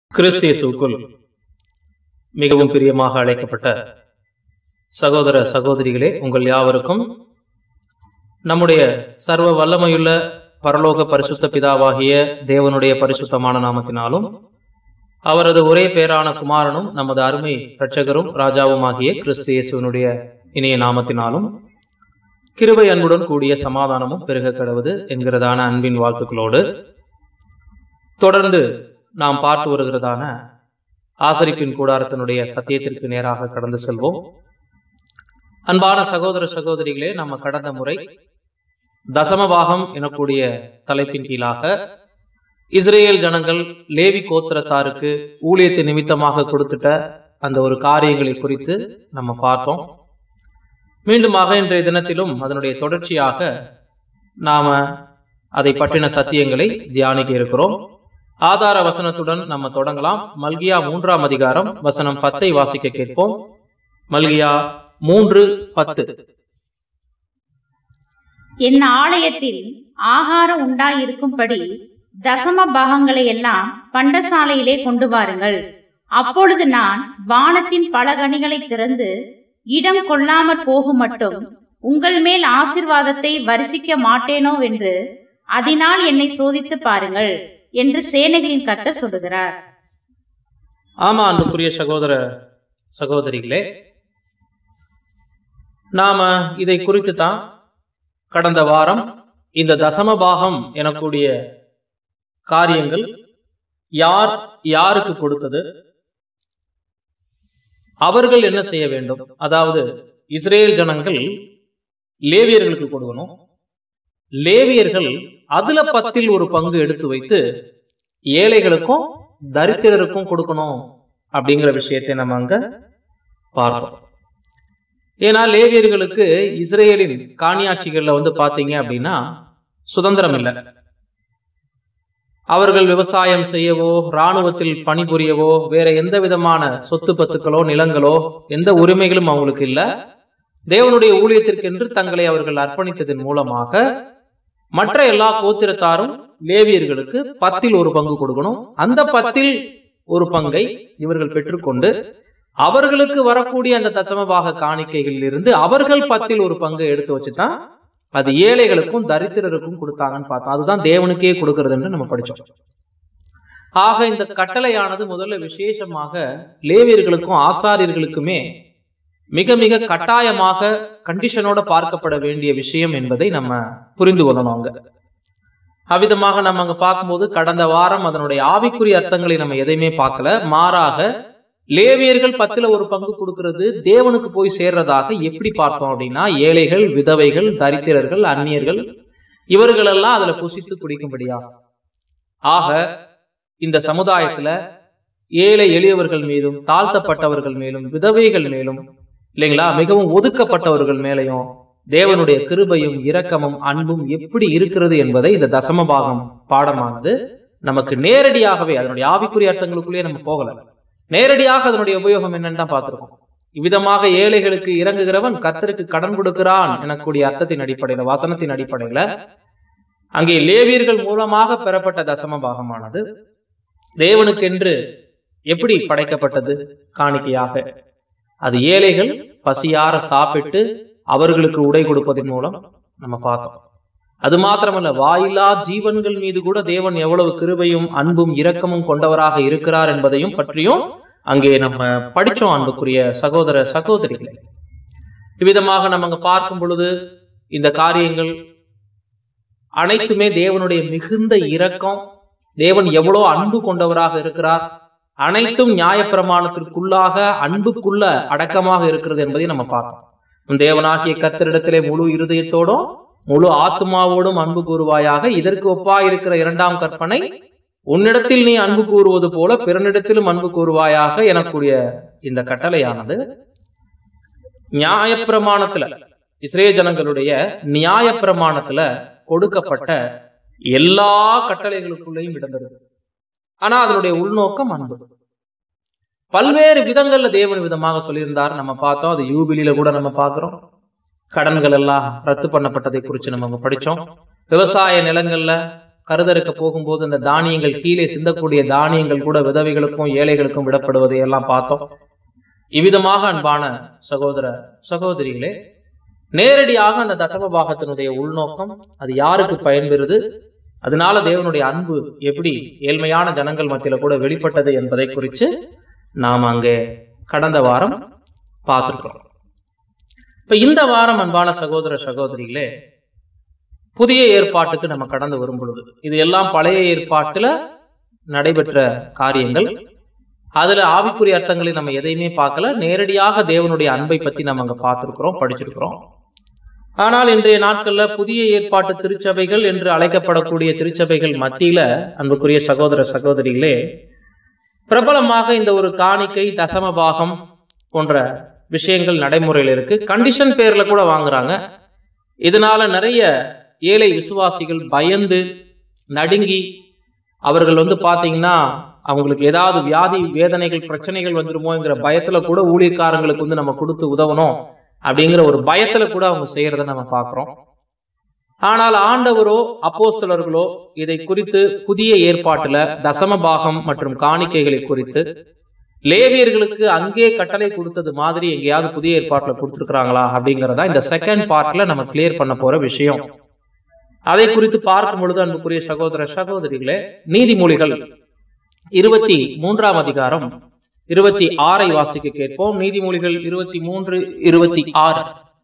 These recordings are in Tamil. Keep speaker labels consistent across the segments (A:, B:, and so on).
A: கிறிஸ்து இயேசுவுக்குள் மிகவும் பிரியமாக அழைக்கப்பட்ட சகோதர சகோதரிகளே, உங்கள் யாவருக்கும் நம்முடைய சர்வ வல்லமையுள்ள பரலோக பரிசுத்த பிதாவாகிய தேவனுடைய பரிசுத்தமான நாமத்தினாலும் அவரது ஒரே பேரான குமாரனும் நமது அருமை இரட்சகரும் ராஜாவுமாகிய கிறிஸ்து இயேசுவினுடைய இனிய நாமத்தினாலும் கிருபை அன்புடன் கூடிய சமாதானமும் பெருக கடவுது என்கிறதான அன்பின் வாழ்த்துக்களோடு தொடர்ந்து நாம் பார்த்து வருகிறதான ஆசரிப்பின் கூடாரத்தினுடைய சத்தியத்திற்கு நேராக கடந்து செல்வோம். அன்பான சகோதர சகோதரிகளே, நம்ம கடந்த முறை தசமபாகம் எனக்கூடிய தலைப்பின் கீழாக இஸ்ரேல் ஜனங்கள் லேவி கோத்திரத்தாருக்கு ஊழியத்தை நிமித்தமாக கொடுத்துட்ட அந்த ஒரு காரியங்களை குறித்து நம்ம பார்த்தோம். மீண்டுமாக இன்றைய தினத்திலும் அதனுடைய தொடர்ச்சியாக நாம அதை பற்றின சத்தியங்களை தியானிக்க இருக்கிறோம். ஆதார வசனத்துடன் நம்ம தொடங்கலாம். மல்கியா 3ஆம் அதிகாரம் வசனம் 10 வாசிக்க கேட்போம். மல்கியா 3:10.
B: என் ஆலயத்தில் ஆகாரம் உண்டாயிருக்கும்படி தசம பாகங்களை எல்லாம் பண்டசாலையிலே கொண்டு வாருங்கள். அப்பொழுது நான் வானத்தின் பல கனிகளை திறந்து இடம் கொள்ளாமற் போகும் மட்டும் உங்கள் மேல் ஆசீர்வாதத்தை வரிசிக்க மாட்டேனோ என்று அதனால் என்னை சோதித்து பாருங்கள் என்று சேனைகளின் கர்த்தர் சொல்லுகிறார்.
A: ஆமா, அன்புக்குரிய சகோதர சகோதரிகளே, நாம இதை குறித்து தான் கடந்த வாரம் இந்த தசமபாகம் எனக்கூடிய காரியங்கள் யார் யாருக்கு கொடுத்தது, அவர்கள் என்ன செய்ய வேண்டும், அதாவது இஸ்ரேல் ஜனங்கள் லேவியர்களுக்கு கொடுக்கணும், லேவியர்கள் அதுல 10 ஒரு பங்கு எடுத்து வைத்து ஏழைகளுக்கும் தரித்திரருக்கும் கொடுக்கணும் அப்படிங்கிற விஷயத்தை நம்ம அங்க பார்த்தோம். ஏன்னா லேவியர்களுக்கு இஸ்ரேலின் காணியாட்சிகள்ல பாத்தீங்க அப்படின்னா சுதந்திரம் இல்லை. அவர்கள் விவசாயம் செய்யவோ இராணுவத்தில் பணிபுரியவோ வேற எந்த விதமான சொத்து பத்துக்களோ நிலங்களோ எந்த உரிமைகளும் அவங்களுக்கு இல்லை. தேவனுடைய ஊழியத்திற்கென்று தங்களை அவர்கள் அர்ப்பணித்ததன் மூலமாக மற்ற எல்லா கோத்திரத்தாரும் லேவியர்களுக்கு 10 ஒரு பங்கு கொடுக்கணும். அந்த 10 ஒரு பங்கை இவர்கள் பெற்றுக்கொண்டு அவர்களுக்கு வரக்கூடிய அந்த தசமபாக காணிக்கைகளில் இருந்து அவர்கள் 10 ஒரு பங்கை எடுத்து வச்சுதான் அது ஏழைகளுக்கும் தரித்திரருக்கும் கொடுத்தாங்கன்னு பார்த்தோம். அதுதான் தேவனுக்கே கொடுக்கிறது என்று நம்ம படிச்சோம். ஆக இந்த கட்டளையானது முதல்ல விசேஷமாக லேவியர்களுக்கும் ஆசாரியர்களுக்குமே மிக மிக கட்டாயமாக கண்டிஷனோட பார்க்கப்பட வேண்டிய விஷயம் என்பதை நம்ம புரிந்து கொள்ளணும். அங்க அவ்விதமாக நம்ம அங்க பார்க்கும்போது கடந்த வாரம் அதனுடைய ஆவிக்குரிய அர்த்தங்களை நம்ம எதையுமே பார்க்கல. மாறாக லேவியர்கள் 10 ஒரு பங்கு கொடுக்கிறது தேவனுக்கு போய் சேர்றதாக எப்படி பார்த்தோம் அப்படின்னா, ஏழைகள், விதவைகள், தரித்திரர்கள், அந்நியர்கள் இவர்களெல்லாம் அதுல புசித்து குடிக்கும்படியாக. ஆக இந்த சமுதாயத்துல ஏழை எளியவர்கள் மீதும் தாழ்த்தப்பட்டவர்கள் மேலும் விதவைகள் மேலும் இல்லைங்களா, மிகவும் ஒதுக்கப்பட்டவர்கள் மேலையும் தேவனுடைய கிருபையும் இரக்கமும் அன்பும் எப்படி இருக்கிறது என்பதை இந்த தசமபாகம் பாடமானது நமக்கு நேரடியாகவே, அதனுடைய ஆவிக்குரிய அர்த்தங்களுக்குள்ளே நம்ம போகல, நேரடியாக அதனுடைய உபயோகம் என்னன்னு தான் பார்த்திருக்கோம். இவ்விதமாக ஏழைகளுக்கு இறங்குகிறவன் கர்த்தருக்கு கடன் கொடுக்கிறான் எனக்கூடிய அர்த்தத்தின் அடிப்படையில, வசனத்தின் அடிப்படையில அங்கே லேவியர்கள் மூலமாக பெறப்பட்ட தசமபாகமானது தேவனுக்கென்று எப்படி படைக்கப்பட்டது காணிக்கையாக. அது ஏழைகள் பசியார சாப்பிட்டு அவர்களுக்கு உடை கொடுப்பதன் மூலம் நம்ம பார்த்தோம். அது மாத்திரமல்ல, வாயிலா ஜீவன்கள் மீது கூட தேவன் எவ்வளவு கிருபையும் அன்பும் இரக்கமும் கொண்டவராக இருக்கிறார் என்பதையும் பற்றியும் அங்கே நம்ம படிச்சோம். அன்புக்குரிய சகோதர சகோதரிகளை, இவ்விதமாக நம்ம அங்க பார்க்கும் பொழுது இந்த காரியங்கள் அனைத்துமே தேவனுடைய மிகுந்த இரக்கம், தேவன் எவ்வளவு அன்பு கொண்டவராக இருக்கிறார், அனைத்தும் நியாயப்பிரமாணத்திற்குள்ளாக அன்புக்குள்ள அடக்கமாக இருக்கிறது என்பதை நம்ம பார்த்தோம். தேவனாகிய கர்த்தரிடத்திலே முழு இருதயத்தோடும் முழு ஆத்மாவோடும் அன்பு கூறுவாயாக. இதற்கு ஒப்பாய் இருக்கிற 2ஆம் கற்பனை, உன்னிடத்தில் நீ அன்பு கூறுவது போல பிறனிடத்திலும் அன்பு கூறுவாயாக எனக்கூடிய இந்த கட்டளையானது நியாயப்பிரமாணத்துல, இஸ்ரேல் ஜனங்களுடைய நியாயப்பிரமாணத்துல கொடுக்கப்பட்ட எல்லா கட்டளைகளுக்குள்ளேயும் இடம்பெறுது. ஆனா அதனுடைய உள்நோக்கம் அன்பு. பல்வேறு விதங்கள்ல தேவன் விதமாக சொல்லியிருந்தார் நம்ம பார்த்தோம். அது யூபிலியில கூட நம்ம பார்க்கிறோம். கடன்கள் எல்லாம் ரத்து பண்ணப்பட்டதை குறித்து நம்ம படிச்சோம். விவசாய நிலங்கள்ல கருதறுக்க போகும்போது அந்த தானியங்கள் கீழே சிந்தக்கூடிய தானியங்கள் கூட விதவைகளுக்கும் ஏழைகளுக்கும் விடப்படுவதை எல்லாம் பார்த்தோம். இவ்விதமாக அன்பான சகோதர சகோதரிகளே, நேரடியாக அந்த தசம பாகத்தினுடைய உள்நோக்கம் அது யாருக்கு பயன்பெறுது, அதனால தேவனுடைய அன்பு எப்படி ஏழ்மையான ஜனங்கள் மத்தியில கூட வெளிப்பட்டது என்பதை குறித்து நாம் அங்கே கடந்த வாரம் பார்த்திருக்கிறோம். இப்ப இந்த வாரம் அன்பான சகோதர சகோதரிகளே, புதிய ஏற்பாட்டுக்கு நம்ம கடந்து வரும் பொழுது இது எல்லாம் பழைய ஏற்பாட்டுல நடைபெற்ற காரியங்கள். அதுல ஆவிக்குரிய அர்த்தங்களை நம்ம எதையுமே பார்க்கல. நேரடியாக தேவனுடைய அன்பை பத்தி நம்ம அங்க பார்த்திருக்கிறோம், படிச்சிருக்கிறோம். ஆனால் இன்றைய நாட்கள்ல புதிய ஏற்பாட்டு திருச்சபைகள் என்று அழைக்கப்படக்கூடிய திருச்சபைகள் மத்தியில அன்புக்குரிய சகோதர சகோதரிகளே, பிரபலமாக இந்த ஒரு காணிக்கை தசம பாகம் போன்ற விஷயங்கள் நடைமுறையில் இருக்கு. கண்டிஷன் பேர்ல கூட வாங்குறாங்க. இதனால நிறைய ஏழை விசுவாசிகள் பயந்து நடுங்கி, அவர்கள் பாத்தீங்கன்னா அவங்களுக்கு ஏதாவது வியாதி வேதனைகள் பிரச்சனைகள் வந்துருமோங்கிற பயத்துல கூட ஊழியக்காரங்களுக்கு நம்ம கொடுத்து உதவணும் அப்படிங்கிற ஒரு பயத்துல கூட அவங்க செய்யறத நம்ம பார்க்கிறோம். ஆனால் ஆண்டவரோ அப்போஸ்தலர்களோ இதை குறித்து புதிய ஏற்பாட்டுல தசம பாகம் மற்றும் காணிக்கைகளை குறித்து லேவியர்களுக்கு அங்கே கட்டளை கொடுத்தது மாதிரி எங்கேயாவது புதிய ஏற்பாட்டுல கொடுத்துருக்காங்களா அப்படிங்கிறதா இந்த செகண்ட் பார்ட்ல நம்ம கிளியர் பண்ண போற விஷயம். அதை குறித்து பார்க்கும் பொழுது அன்புக்குரிய சகோதர சகோதரிகளே, நீதிமொழிகள் 23ஆம் அதிகாரம் 26 வாசிக்க கேட்போம். நீதிமொழிகள் 23:26.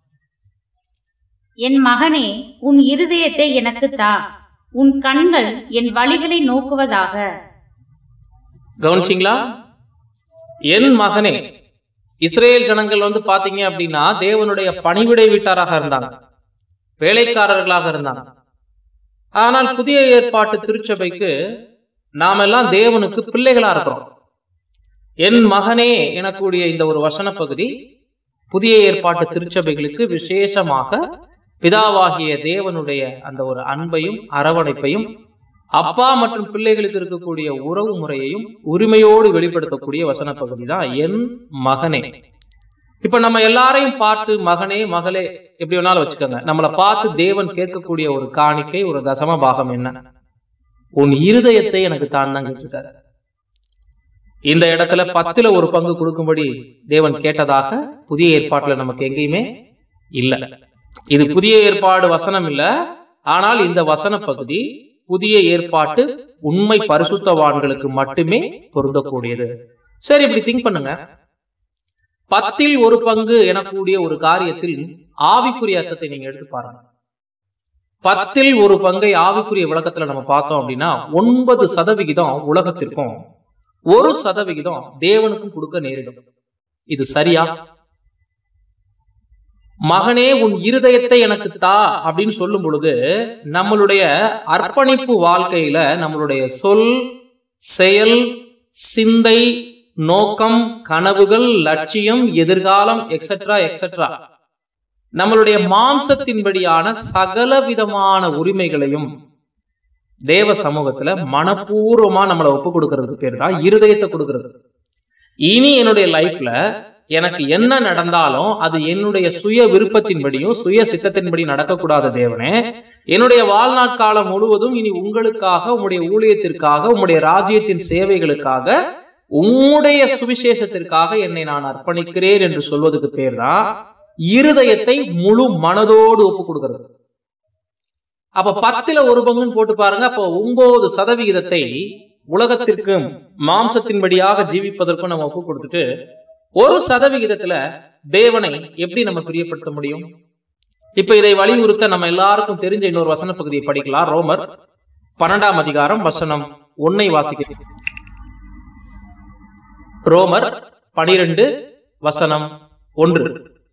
B: என் மகனே, உன் இருதயத்தை எனக்கு தா, உன் கண்கள் என் வழிகளை நோக்குவதாக.
A: கவனிச்சிங்களா? என் மகனே, இஸ்ரேல் ஜனங்கள் பாத்தீங்க அப்படின்னா தேவனுடைய பணிவிடை வீட்டாராக இருந்தாங்க, வேலைக்காரர்களாக இருந்தாங்க. ஆனால் புதிய ஏற்பாட்டு திருச்சபைக்கு நாம எல்லாம் தேவனுக்கு பிள்ளைகளா இருக்கிறோம். என் மகனே எனக்கூடிய இந்த ஒரு வசன பகுதி புதிய ஏற்பாட்டு திருச்சபைகளுக்கு விசேஷமாக பிதாவாகிய தேவனுடைய அந்த ஒரு அன்பையும் அரவணைப்பையும் அப்பா மற்றும் பிள்ளைகளுக்கு இருக்கக்கூடிய உறவு முறையையும் உரிமையோடு வெளிப்படுத்தக்கூடிய வசன பகுதி தான் என் மகனே. இப்ப நம்ம எல்லாரையும் பார்த்து மகனே மகளே எப்படி வேணாலும் வச்சுக்கோங்க, நம்மளை பார்த்து தேவன் கேட்கக்கூடிய ஒரு காணிக்கை, ஒரு தசம பாகம் என்ன? உன் இருதயத்தை எனக்கு தான் கேட்டிருக்காரு. இந்த இடத்துல 10ல் 1 பங்கு கொடுக்கும்படி தேவன் கேட்டதாக புதிய ஏற்பாட்டுல நமக்கு எங்கேயுமே இல்லை. இது புதிய ஏற்பாடு வசனம் இல்லை. ஆனால் இந்த வசன பகுதி புதிய ஏற்பாட்டு உண்மை பரிசுத்தவான்களுக்கு மட்டுமே பொருந்தக்கூடியது. சரி, இப்படி திங்க் பண்ணுங்க. 10ல் 1 பங்கு எனக்கூடிய ஒரு காரியத்தில் ஆவிக்குரிய அர்த்தத்தை நீங்க எடுத்து பாருங்க. 10ல் 1 பங்கை ஆவிக்குரிய விளக்கத்துல நம்ம பார்த்தோம் அப்படின்னா 9% உலகத்திற்கும் 1% தேவனுக்கும் கொடுக்க நேரிடும். இது சரியா? மகனே உன் இருதயத்தை எனக்கு தா அப்படின்னு சொல்லும் பொழுது நம்மளுடைய அர்ப்பணிப்பு வாழ்க்கையில நம்மளுடைய சொல், செயல், சிந்தை, நோக்கம், கனவுகள், லட்சியம், எதிர்காலம் எக்ஸெட்ரா எக்ஸெட்ரா நம்மளுடைய மாம்சத்தின்படியான சகல விதமான உரிமைகளையும் தேவ சமூகத்துல மனப்பூர்வமா நம்மளை ஒப்பு கொடுக்கறதுக்கு பேர் தான் இருதயத்தை கொடுக்கறது. இனி என்னுடைய லைஃப்ல எனக்கு என்ன நடந்தாலும் அது என்னுடைய சுய விருப்பத்தின்படியும் சுய சித்தத்தின்படி நடக்கக்கூடாத தேவனே, என்னுடைய வாழ்நாட்காலம் முழுவதும் இனி உங்களுக்காக, உங்களுடைய ஊழியத்திற்காக, உங்களுடைய ராஜ்யத்தின் சேவைகளுக்காக, உங்களுடைய சுவிசேஷத்திற்காக என்னை நான் அர்ப்பணிக்கிறேன் என்று சொல்வதற்கு பேர் தான் இருதயத்தை முழு மனதோடு ஒப்பு கொடுக்கிறது. அப்ப 10ல் 1 பங்குன்னு போட்டு பாருங்க. அப்போ 9% உலகத்திற்கும் மாம்சத்தின்படியாக ஜீவிப்பதற்கும் நம்ம ஒப்பு கொடுத்துட்டு 1% தேவனை எப்படி நம்ம பிரியப்படுத்த முடியும்? இப்ப இதை வலியுறுத்த நம்ம எல்லாருக்கும் தெரிஞ்ச இன்னொரு வசன பகுதியை படிக்கலாம். ரோமர் 12ஆம் அதிகாரம் வசனம் 1 வாசிக்க. ரோமர் 12 வசனம் 1.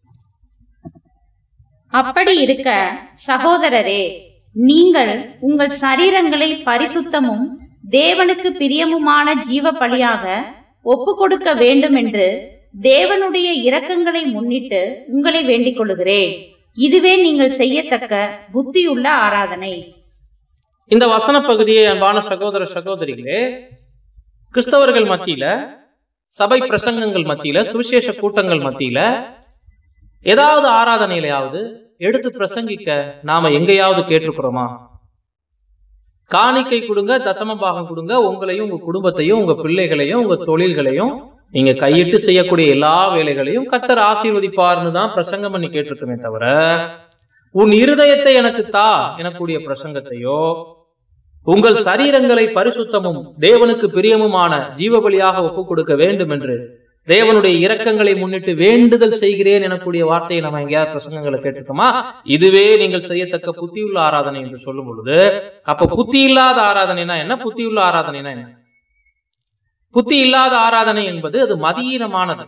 B: அப்படி இருக்க சகோதரரே, நீங்கள் உங்கள் சரீரங்களை பரிசுத்தமும் தேவனுக்கு பிரியமுமான ஜீவ பலியாக ஒப்பு கொடுக்க வேண்டும் என்று தேவனுடைய இரக்கங்களை முன்னிட்டு உங்களை வேண்டிக் கொள்கிறேன். இதுவே நீங்கள் செய்யத்தக்க புத்தியுள்ள ஆராதனை.
A: இந்த வசன பகுதியை அன்பான சகோதர சகோதரிகளே, கிறிஸ்தவர்கள் மத்தியில, சபை பிரசங்கங்கள் மத்தியில, சுவிசேஷ கூட்டங்கள் மத்தியில ஏதாவது ஆராதனையிலையாவது எடுத்து பிரசங்கிக்க நாம எங்கேயாவது கேட்டிருக்கிறோமா? காணிக்கை கொடுங்க, தசம பாகம் கொடுங்க. உங்களையும் உங்க குடும்பத்தையும் உங்க பிள்ளைகளையும் உங்க தொழில்களையும் நீங்க கையிட்டு செய்யக்கூடிய எல்லா வேலைகளையும் கர்த்தர் ஆசீர்வதிப்பார்னு தான் பிரசங்கம் பண்ணி கேட்டிருக்குமே தவிர, உன் இருதயத்தை எனக்கு தா எனக்கூடிய பிரசங்கத்தையோ, உங்கள் சரீரங்களை பரிசுத்தமும் தேவனுக்கு பிரியமுமான ஜீவபலியாக ஒப்புக் கொடுக்க வேண்டும் என்று தேவனுடைய இரக்கங்களை முன்னிட்டு வேண்டுதல் செய்கிறேன் எனக்கூடிய வார்த்தையை நம்ம எங்கேயாவது பிரசங்கங்களை கேட்டிருக்கோமா? இதுவே நீங்கள் செய்யத்தக்க புத்தியுள்ள ஆராதனை என்று சொல்லும் பொழுது, அப்ப புத்தி இல்லாத ஆராதனைனா என்ன, புத்தியுள்ள ஆராதனைனா என்ன? புத்தி இல்லாத ஆராதனை என்பது அது மதியீனமானது.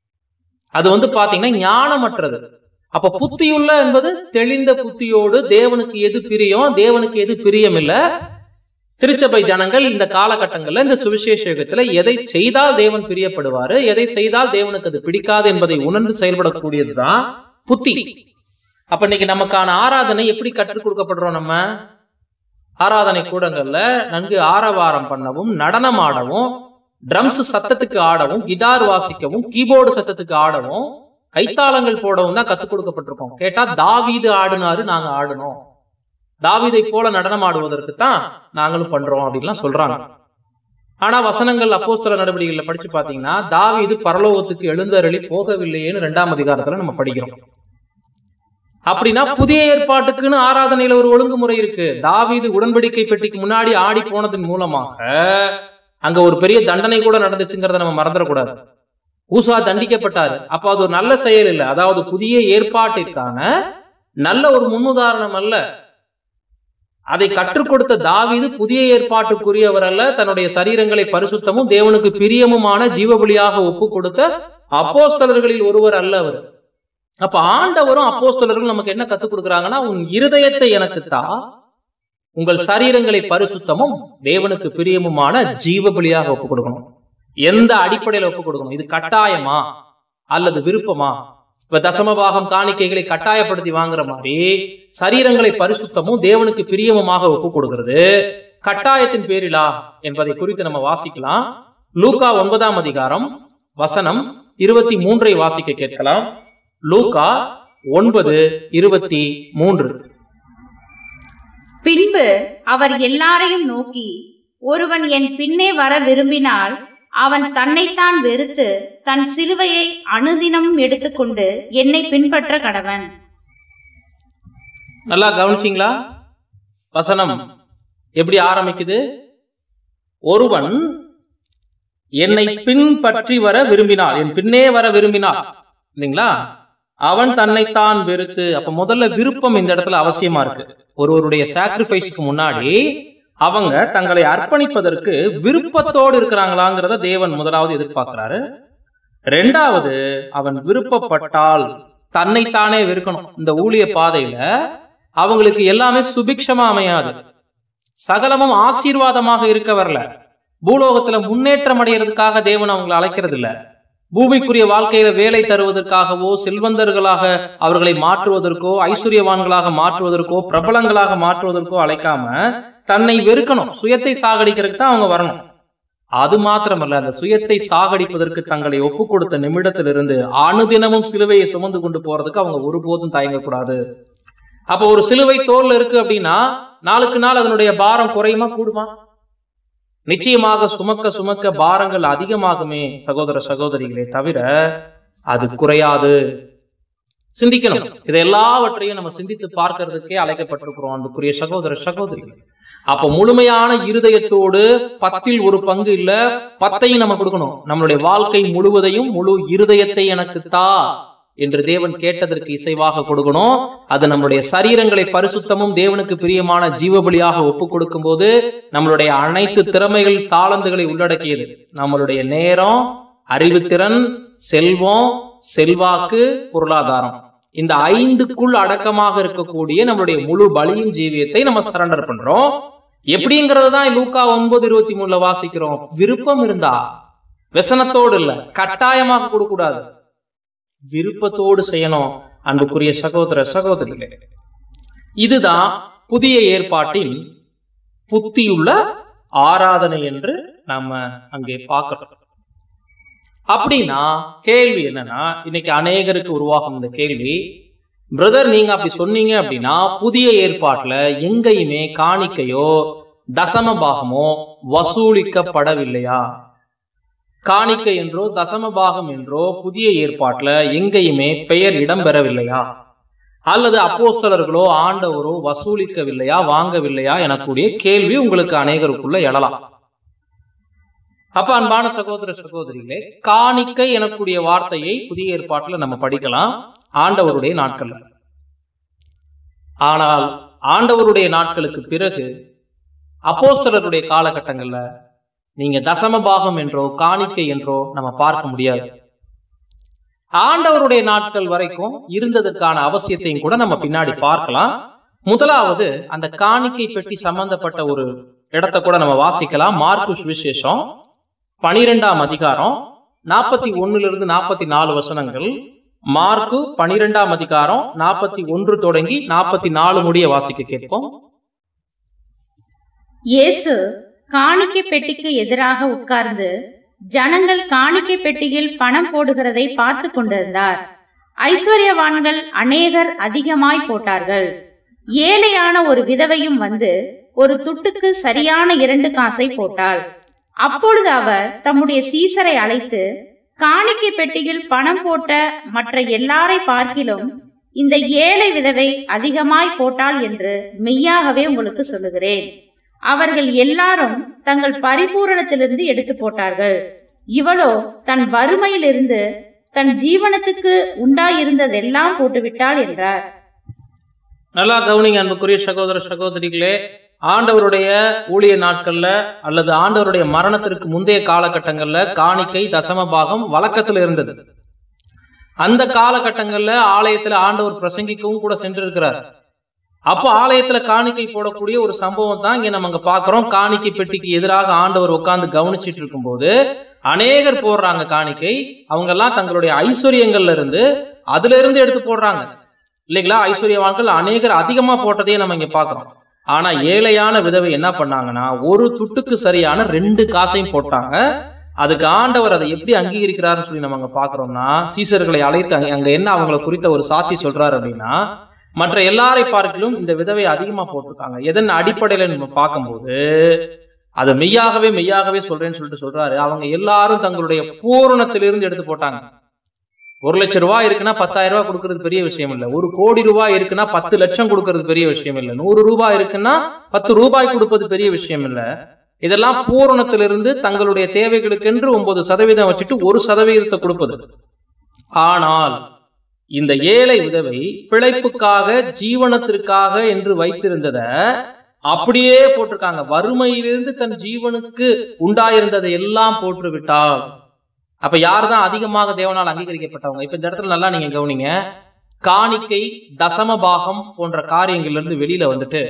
A: அது பாத்தீங்கன்னா ஞானமற்றது. அப்ப புத்தியுள்ள என்பது தெளிந்த புத்தியோடு தேவனுக்கு எது பிரியம், தேவனுக்கு எது பிரியம் இல்ல. திருச்சபை ஜனங்கள் இந்த காலகட்டங்கள்ல, இந்த சுவிசேஷ யுகத்துல எதை செய்தால் தேவன் பிரியப்படுவாரு, எதை செய்தால் தேவனுக்கு அது பிடிக்காது என்பதை உணர்ந்து செயல்படக்கூடியதுதான் புத்தி. அப்ப இன்னைக்கு நமக்கான ஆராதனை எப்படி கற்றுக் கொடுக்கப்படுறோம்? நம்ம ஆராதனை கூடங்கள்ல நன்கு ஆரவாரம் பண்ணவும், நடனம் ஆடவும், ட்ரம்ஸ் சத்தத்துக்கு ஆடவும், கிட்டார் வாசிக்கவும், கீபோர்டு சத்தத்துக்கு ஆடவும், கைத்தாளங்கள் போடவும் தான் கத்துக் கொடுக்கப்பட்டிருக்கோம். கேட்டா தாவீது ஆடினாரு, நாங்க ஆடணும். தாவீதை போல நடனம் ஆடுவதற்கு தான் நாங்களும் பண்றோம் அப்படின்லாம் சொல்றாங்க. ஆனா வசனங்கள் அப்போஸ்தல நடவடிக்கைகள்ல படிச்சு பாத்தீங்கன்னா, தாவீது பரலோகத்துக்கு எழுந்தருளி போகவில்லையேன்னு 2ஆம் அதிகாரத்துல நம்ம படிக்கிறோம். அப்படின்னா புதிய ஏற்பாட்டுக்குன்னு ஆராதனையில ஒரு ஒழுங்குமுறை இருக்கு. தாவீது உடன்படிக்கை பெட்டிக்கு முன்னாடி ஆடி போனதன் மூலமாக அங்க ஒரு பெரிய தண்டனை கூட நடந்துச்சுங்கிறத நம்ம மறந்துடக்கூடாது. ஊசா தண்டிக்கப்பட்டாரு. அப்ப அது ஒரு நல்ல செயல் இல்லை. அதாவது புதிய ஏற்பாட்டிற்கான நல்ல ஒரு முன்னுதாரணம் அல்ல. அதை கற்றுக் கொடுத்த தாவீது புதிய ஏற்பாட்டுக்குரியவர் அல்ல. தன்னுடைய சரீரங்களை பரிசுத்தமும் தேவனுக்கு பிரியமுமான ஜீவபலியாக ஒப்பு கொடுத்த அப்போஸ்தலர்களில் ஒருவர் அல்ல அவர். அப்ப ஆண்டவரும் அப்போஸ்தலர்கள் நமக்கு என்ன கத்துக் கொடுக்குறாங்கன்னா, உன் இருதயத்தை எனக்கு தா, உங்கள் சரீரங்களை பரிசுத்தமும் தேவனுக்கு பிரியமுமான ஜீவபலியாக ஒப்பு கொடுக்கணும். எந்த அடிப்படையில ஒப்பு கொடுக்கணும்? இது கட்டாயமா அல்லது விருப்பமா? இப்ப தசமபாகம் காணிக்கைகளை கட்டாயப்படுத்தி வாங்குற மாதிரி சரீரங்களை பரிசுத்தமும் தேவனுக்கு பிரியமுமாக ஒப்பு கொடுக்கிறது கட்டாயத்தின் பேரிலா என்பதை குறித்து நம்ம வாசிக்கலாம். லூக்கா 9ஆம் அதிகாரம் வசனம் 23 வாசிக்க கேட்கலாம். லூக்கா 9:23.
B: பின்பு அவர் எல்லாரையும் நோக்கி, ஒருவன் என் பின்னே வர விரும்பினால் அவன் தன்னைத்தான் வெறுத்து தன் சிலுவையை அனுதினமும் எடுத்துக்கொண்டு என்னை பின்பற்ற கடவன்.
A: நல்லா கவனிச்சிங்களா? வசனம் எப்படி ஆரம்பிக்குது? ஒருவன் என்னை பின்பற்றி வர விரும்பினார், என் பின்னே வர விரும்பினார் இல்லைங்களா, அவன் தன்னைத்தான் வெறுத்து. அப்ப முதல்ல விருப்பம் இந்த இடத்துல அவசியமா இருக்கு. ஒருவருடைய சாக்ரிஃபைஸ்க்கு முன்னாடி அவங்க தங்களை அர்ப்பணிப்பதற்கு விருப்பத்தோடு இருக்கிறாங்களாங்கிறத தேவன் முதலாவது எதிர்பார்க்கிறாரு. ரெண்டாவது, அவன் விருப்பப்பட்டால் தன்னைத்தானே வெறுக்கணும். இந்த ஊழிய பாதையில அவங்களுக்கு எல்லாமே சுபிக்ஷமா அமையாது, சகலமும் ஆசீர்வாதமாக இருக்க வரல. பூலோகத்துல முன்னேற்றம் அடைகிறதுக்காக தேவன் அவங்களை அழைக்கிறது இல்ல. பூமிக்குரிய வாழ்க்கையில வேலை தருவதற்காகவோ, செல்வந்தர்களாக அவர்களை மாற்றுவதற்கோ, ஐஸ்வர்யவான்களாக மாற்றுவதற்கோ, பிரபலங்களாக மாற்றுவதற்கோ அழைக்காம தன்னை வெறுக்கணும், சுயத்தை சாகடிக்கிறதுக்கு தான் அவங்க வரணும். அது மாத்திரமல்ல, அந்த சுயத்தை சாகடிப்பதற்கு தங்களை ஒப்பு கொடுத்த நிமிடத்திலிருந்து அனுதினமும் சிலுவையை சுமந்து கொண்டு போறதுக்கு அவங்க ஒருபோதும் தயங்கக்கூடாது. அப்போ ஒரு சிலுவை தோல்ல இருக்கு அப்படின்னா நாளுக்கு நாள் அதனுடைய பாரம் குறையுமா கூடுமா? நிச்சயமாக சுமக்க சுமக்க பாரங்கள் அதிகமாகுமே சகோதர சகோதரிகளே, தவிர அது குறையாது. சிந்திக்கணும். இதை எல்லாவற்றையும் நம்ம சிந்தித்து பார்க்கறதுக்கே அழைக்கப்பட்டிருக்கிறோம் அன்புக்குரிய சகோதர சகோதரிகள். அப்ப முழுமையான இருதயத்தோடு 10ல் ஒரு பங்கு இல்ல, 10ஐயும் நம்ம கொடுக்கணும். நம்மளுடைய வாழ்க்கை முழுவதையும் முழு இருதயத்தை எனக்கு தா என்று தேவன் கேட்டதற்கு இசைவாக கொடுக்கணும். அது நம்மளுடைய சரீரங்களை பரிசுத்தமும் தேவனுக்கு பிரியமான ஜீவபலியாக ஒப்பு கொடுக்கும் போது நம்மளுடைய அனைத்து திறமைகள், தாளந்துகளை உள்ளடக்கியது. நம்மளுடைய நேரம், அறிவுத்திறன், செல்வம், செல்வாக்கு, பொருளாதாரம், இந்த 5க்குள் அடக்கமாக இருக்கக்கூடிய நம்மளுடைய முழு பலியின் ஜீவியத்தை நம்ம சரண்டர் பண்றோம். எப்படிங்கிறது தான் லூக்கா 9:23 வாசிக்கிறோம். விருப்பம் இருந்தா, व्यसनத்தோடு இல்ல, கட்டாயமாக கொடுக்க கூடாது, விருப்பத்தோடு செய்யணும் அன்புக்குரிய சகோதர சகோதரிகளே. இதுதான் புதிய ஏற்பாட்டின் புத்தியுள்ள ஆராதனை என்று நாம அங்கே பார்க்கிறோம். அப்படின்னா கேள்வி என்னன்னா, இன்னைக்கு அநேகருக்கு உருவாகும் இந்த கேள்வி, பிரதர் நீங்க அப்படி சொன்னீங்க அப்படின்னா புதிய ஏற்பாட்டுல எங்கேயுமே காணிக்கையோ தசம பாகமோ வசூலிக்கப்படவில்லையா? காணிக்கை என்றோ தசம பாகம் என்றோ புதிய ஏற்பாட்டுல எங்கேயுமே பெயர் இடம்பெறவில்லையா? அல்லது அப்போஸ்தலர்களோ ஆண்டவரோ வசூலிக்கவில்லையா, வாங்கவில்லையா எனக்கூடிய கேள்வி உங்களுக்கு அநேகருக்குள்ள எழலாம். அப்ப அன்பான சகோதர சகோதரிகளே, காணிக்கை எனக்கூடிய வார்த்தையை புதிய ஏற்பாட்டுல நம்ம படிக்கலாம் ஆண்டவருடைய நாட்கள்ல. ஆனால் ஆண்டவருடைய நாட்களுக்கு பிறகு அப்போஸ்தலருடைய காலகட்டங்கள்ல நீங்க தசம பாகம் என்றோ காணிக்கை என்றோ நம்ம பார்க்க முடியாது. ஆண்டவருடைய நாட்கள் வரைக்கும் இருந்ததற்கான அவசியத்தையும் கூட நம்ம பின்னாடி பார்க்கலாம். முதலாவது அந்த காணிக்கை பெட்டி சம்பந்தப்பட்ட ஒரு இடத்தை கூட நம்ம வாசிக்கலாம். மார்க்கு சுவிசேஷம் 12ஆம் அதிகாரம் 41 44 வசனங்கள். மார்க்கு 12ஆம் அதிகாரம் 41 தொடங்கி 44 முடிய வாசிக்க கேட்போம்.
B: இயேசு காணிக்கை பெட்டிக்கு எதிராக உட்கார்ந்து ஜனங்கள் காணிக்கை பெட்டியில் பணம் போடுகிறதை பார்த்து கொண்டிருந்தார். ஐஸ்வர்யவான்கள் அநேகர் அதிகமாய் போட்டார்கள். ஏழையான ஒரு விதவையும் வந்து ஒரு துட்டுக்கு சரியான 2 காசை போட்டாள். அப்பொழுது அவர் தம்முடைய சீசரை அழைத்து, காணிக்கை பெட்டியில் பணம் போட்ட மற்ற எல்லாரை பார்க்கிலும் இந்த ஏழை விதவை அதிகமாய் போட்டாள் என்று மெய்யாகவே உங்களுக்கு சொல்லுகிறேன். அவர்கள் எல்லாரும் தங்கள் பரிபூரணத்திலிருந்து எடுத்து போட்டார்கள். இவளோ தன் வறுமையிலிருந்து தன் ஜீவனத்துக்கு உண்டாயிருந்ததெல்லாம் போட்டுவிட்டாள் என்றார்.
A: நல்லா கவனிங்க அன்புக்குரிய சகோதர சகோதரிகளே. ஆண்டவருடைய ஊழிய நாட்கள்ல அல்லது ஆண்டவருடைய மரணத்திற்கு முந்தைய காலகட்டங்கள்ல காணிக்கை தசம பாகம் வழக்கத்துல இருந்தது. அந்த காலகட்டங்கள்ல ஆலயத்துல ஆண்டவர் பிரசங்கிக்கவும் கூட சென்றிருக்கிறார். அப்போ ஆலயத்துல காணிக்கை போடக்கூடிய ஒரு சம்பவம் தான் இங்க நம்ம பாக்குறோம். காணிக்கை பெட்டிக்கு எதிராக ஆண்டவர் உட்கார்ந்து கவனிச்சிட்டு இருக்கும் போது அநேகர் போடுறாங்க காணிக்கை. அவங்க எல்லாம் தங்களுடைய ஐஸ்வர்யங்கள்ல இருந்து அதுல இருந்து எடுத்து போடுறாங்க இல்லைங்களா? ஐஸ்வர்யவான்கள் அநேகர் அதிகமா போட்டதையே நம்ம இங்க பாக்குறோம். ஆனா ஏழையான விதவை என்ன பண்ணாங்கன்னா ஒரு துட்டுக்கு சரியான 2 காசையும் போட்டாங்க. அதுக்கு ஆண்டவர் அதை எப்படி அங்கீகரிக்கிறாருன்னு சொல்லி நம்ம அங்க பாக்குறோம்னா, சீசர்களை அழைத்து அங்க என்ன அவங்களை குறித்த ஒரு சாட்சி சொல்றாரு அப்படின்னா, மற்ற எல்லாரை பார்க்கிலும் இந்த விதவை அதிகமா போட்டிருக்காங்க. எதன் அடிப்படையில நம்ம பார்க்கும்போது அதை மெய்யாகவே சொல்றேன்னு சொல்லிட்டு சொல்றாரு. அவங்க எல்லாரும் தங்களுடைய பூரணத்திலிருந்து எடுத்து போட்டாங்க. 1 லட்சம் ரூபாய் இருக்குன்னா 10,000 ரூபாய் கொடுக்கறது பெரிய விஷயம் இல்லை. 1 கோடி ரூபாய் இருக்குன்னா 10 லட்சம் கொடுக்கறது பெரிய விஷயம் இல்லை. 100 ரூபாய் இருக்குன்னா 10 ரூபாய் கொடுப்பது பெரிய விஷயம் இல்லை. இதெல்லாம் பூரணத்திலிருந்து தங்களுடைய தேவைகளுக்கென்று 9% வச்சுட்டு 1% கொடுப்பது. ஆனால் இந்த ஏழை விதவை பிழைப்புக்காக ஜீவனத்திற்காக என்று வைத்திருந்தத அப்படியே போட்டிருக்காங்க. வறுமையிலிருந்து தன் ஜீவனுக்கு உண்டாயிருந்ததை எல்லாம் போட்டு விட்டாள். அப்ப யாருதான் அதிகமாக தேவனால் அங்கீகரிக்கப்பட்டவங்க? இப்ப இந்த இடத்துல நல்லா நீங்க கவனிங்க. காணிக்கை தசம பாகம் போன்ற காரியங்கள்ல இருந்து வெளியில வந்துட்டு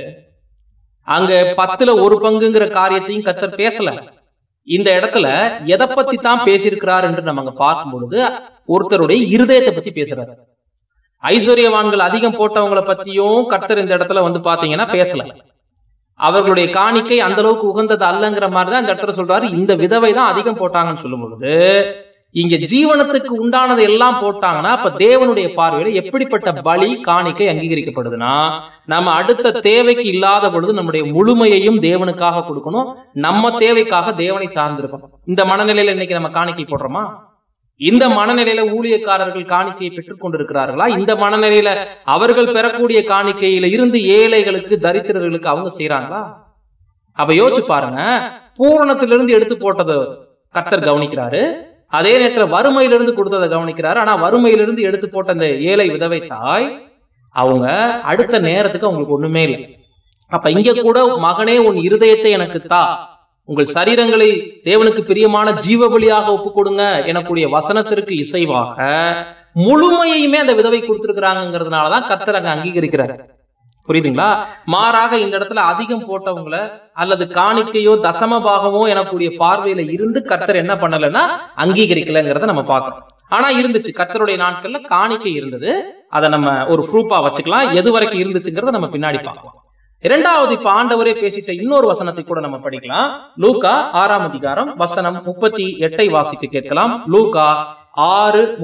A: அங்க 10ல் 1 பங்குங்கிற காரியத்தையும் கர்த்தர் பேசல. இந்த இடத்துல எதை பத்தி தான் பேசியிருக்கிறார் என்று நம்ம அங்க பார்க்கும் பொழுது ஒருத்தருடைய இருதயத்தை பத்தி பேசுறாரு. ஐஸ்வர்யவான்கள் அதிகம் போட்டவங்களை பத்தியும் கர்த்தர் இந்த இடத்துல வந்து பாத்தீங்கன்னா பேசல. அவர்களுடைய காணிக்கை அந்த அளவுக்கு உகந்தது அல்லங்கிற மாதிரிதான் இந்த இடத்துல சொல்றாரு. இந்த விதவை தான் அதிகம் போட்டாங்கன்னு சொல்லும் பொழுது இங்க ஜீவனத்துக்கு உண்டானது எல்லாம் போட்டாங்கன்னா அப்ப தேவனுடைய பார்வையில எப்படிப்பட்ட பலி காணிக்கை அங்கீகரிக்கப்படுதுன்னா, நம்ம அடுத்த தேவைக்கு இல்லாத பொழுது நம்முடைய முழுமையையும் தேவனுக்காக கொடுக்கணும். நம்ம தேவைக்காக தேவனை சார்ந்திருக்கணும். இந்த மனநிலையில இன்னைக்கு நம்ம காணிக்கை போடுறோமா? இந்த மனநிலையில ஊழியக்காரர்கள் காணிக்கையை பெற்றுக் கொண்டிருக்கிறார்களா? இந்த மனநிலையில அவர்கள் பெறக்கூடிய காணிக்கையில இருந்து ஏழைகளுக்கு தரித்திரர்களுக்கு அவங்க செய்யறாங்களா? அப்ப யோசிச்சு பாருங்க. பூரணத்திலிருந்து எடுத்து போட்டதை கர்த்தர் கவனிக்கிறாரு. அதே நேரத்துல வறுமையிலிருந்து கொடுத்ததை கவனிக்கிறாரு. ஆனா வறுமையிலிருந்து எடுத்து போட்ட அந்த ஏழை விதவை தாய் அவங்க அடுத்த நேரத்துக்கு அவங்களுக்கு ஒண்ணுமே இல்லை. அப்ப இங்க கூட மகனே உன் இருதயத்தை எனக்கு தா, உங்கள் சரீரங்களை தேவனுக்கு பிரியமான ஜீவ பலியாக ஒப்பு கொடுங்க எனக்கூடிய வசனத்திற்கு இசைவாக முழுமையுமே அந்த விதவை கொடுத்திருக்கிறாங்கிறதுனாலதான் கர்த்தர் அங்க அங்கீகரிக்கிறார். புரியுதுங்களா? மாறாக இந்த இடத்துல அதிகம் போட்டவங்களை அல்லது காணிக்கையோ தசம பாகமோ எனக்கூடிய பார்வையில இருந்து கர்த்தர் என்ன பண்ணலன்னா அங்கீகரிக்கலங்கிறத நம்ம பார்க்கிறோம். ஆனா இருந்துச்சு, கர்த்தருடைய நாட்கள்ல காணிக்கை இருந்தது. அதை நம்ம ஒரு ப்ரூஃபா வச்சுக்கலாம். எது வரைக்கும் இருந்துச்சுங்கிறத நம்ம பின்னாடி பார்க்கலாம். இரண்டாவது, இப்ப ஆண்டவரே பேசிட்ட இன்னொரு வசனத்தை கூட நம்ம படிக்கலாம். லூக்கா 6ஆம் அதிகாரம் வசனம் 38 வாசிக்க கேட்கலாம். லூக்கா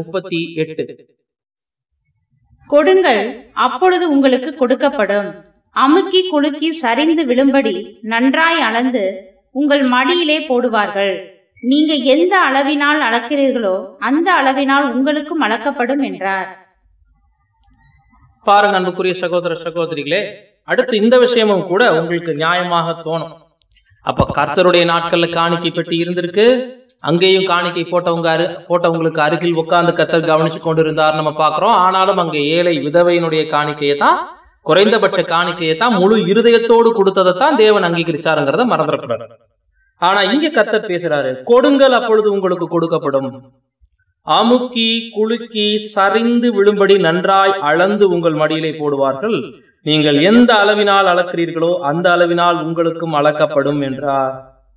A: 6:38.
B: கொடுங்கள், அப்பொழுது உங்களுக்கு கொடுக்கப்படும், அமுக்கி குலுக்கி சரிந்து விழும்படி நன்றாய் அளந்து உங்கள் மடியிலே போடுவார்கள். நீங்க எந்த அளவினால் அளக்கிறீர்களோ அந்த அளவினால் உங்களுக்கும் அளக்கப்படும் என்றார்.
A: பாருங்க அன்புக்குரிய சகோதர சகோதரிகளே, அடுத்து இந்த விஷயமும் கூட உங்களுக்கு நியாயமாக தோணும். அப்ப கர்த்தருடைய நாட்கள்ல காணிக்கை பெட்டி இருந்திருக்கு, அங்கேயும் காணிக்கை போட்டவங்களுக்கு அருகில் உட்கார்ந்து கர்த்தர் கவனிச்சு கொண்டு இருந்தார் நம்ம பாக்குறோம். ஆனாலும் அங்கே ஏழை விதவையினுடைய காணிக்கையை தான், குறைந்தபட்ச காணிக்கையை தான், முழு இருதயத்தோடு கொடுத்ததைத்தான் தேவன் அங்கீகரிச்சாருங்கிறத மறந்துடக்கூடாது. ஆனா இங்க கர்த்தர் பேசுறாரு, கொடுங்கள் அப்பொழுது உங்களுக்கு கொடுக்கப்படும். அமுக்கி குலுக்கி சரிந்து விழும்படி நன்றாய் அளந்து உங்கள் மடியிலே போடுவார்கள். நீங்கள் எந்த அளவினால் அளக்கிறீர்களோ அந்த அளவினால் உங்களுக்கும் அளக்கப்படும் என்றார்.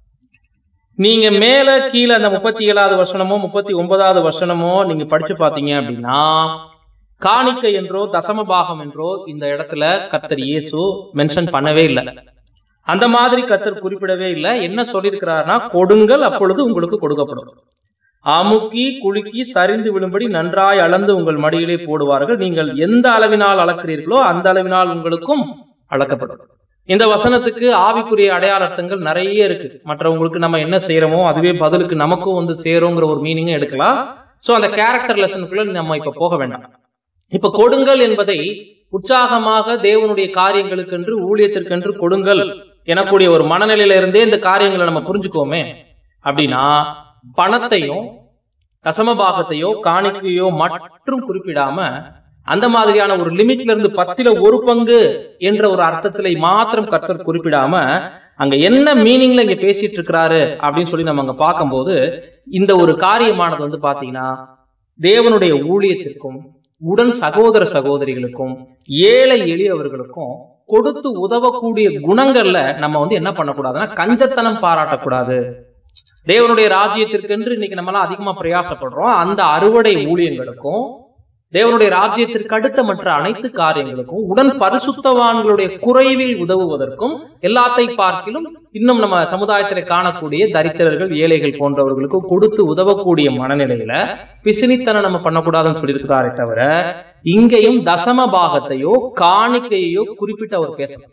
A: நீங்க மேல கீழே அந்த 37வது வசனமோ 39வது வசனமோ நீங்க படிச்சு பாத்தீங்க அப்படின்னா, காணிக்கை என்றோ தசம பாகம் என்றோ இந்த இடத்துல கர்த்தர் இயேசு மென்ஷன் பண்ணவே இல்லை. அந்த மாதிரி கர்த்தர் குறிப்பிடவே இல்லை. என்ன சொல்லியிருக்கிறார்னா, கொடுங்கள் அப்பொழுது உங்களுக்கு கொடுக்கப்படும். அமுக்கி குலுக்கி சரிந்து விழும்படி நன்றாய் அளந்து உங்கள் மடியிலே போடுவார்கள். நீங்கள் எந்த அளவினால் அளக்கிறீர்களோ அந்த அளவினால் உங்களுக்கும் அளக்கப்படும். இந்த வசனத்துக்கு ஆவிக்குரிய அடையாளங்கள் நிறைய இருக்கு. மற்றவங்களுக்கு நம்ம என்ன செய்யறோமோ அதுவே பதிலுக்கு நமக்கும் வந்து சேருங்கிற ஒரு மீனிங்கை எடுக்கலாம். சோ அந்த கேரக்டர் லெசனுக்குள்ள நம்ம இப்ப போக வேண்டாம். இப்ப கொடுங்கள் என்பதை உற்சாகமாக தேவனுடைய காரியங்களுக்கென்று ஊழியத்திற்கென்று கொடுங்கள் எனக்கூடிய ஒரு மனநிலையில இருந்தே இந்த காரியங்களை நம்ம புரிஞ்சுக்கோமே அப்படின்னா, பணத்தையோ தசமபாகத்தையோ காணிக்கையோ மற்றும் குறிப்பிடாம அந்த மாதிரியான ஒரு லிமிட்ல இருந்து 1/10 என்ற ஒரு அர்த்தத்திலே மாத்திரம் கர்த்தர் குறிப்பிடாம அங்க என்ன மீனிங்ல இங்க பேசிட்டு இருக்கிறாரு அப்படின்னு சொல்லி நம்ம அங்க பார்க்கும்போது, இந்த ஒரு காரியமானது வந்து பாத்தீங்கன்னா தேவனுடைய ஊழியத்திற்கும் உடன் சகோதர சகோதரிகளுக்கும் ஏழை எளியவர்களுக்கும் கொடுத்து உதவக்கூடிய குணங்கள்ல நம்ம வந்து என்ன பண்ணக்கூடாதுன்னா கஞ்சத்தனம் பாராட்டக்கூடாது. தேவனுடைய ராஜ்யத்திற்கென்று இன்னைக்கு நம்ம எல்லாம் அதிகமா பிரயாசப்படுறோம். அந்த அறுவடை ஊழியங்களுக்கும் தேவனுடைய ராஜ்யத்திற்கு அடுத்த மற்ற அனைத்து காரியங்களுக்கும் உடன் பரிசுத்தவான்களுடைய குறைவில் உதவுவதற்கும் எல்லாத்தை பார்க்கிலும் இன்னும் நம்ம சமுதாயத்தில காணக்கூடிய தரித்திரர்கள் ஏழைகள் போன்றவர்களுக்கு கொடுத்து உதவக்கூடிய மனநிலையில பிசினித்தனம் நம்ம பண்ணக்கூடாதுன்னு சொல்லியிருக்கிறாரே தவிர இங்கேயும் தசம பாகத்தையோ காணிக்கையோ குறிப்பிட்டு அவர் பேசணும்.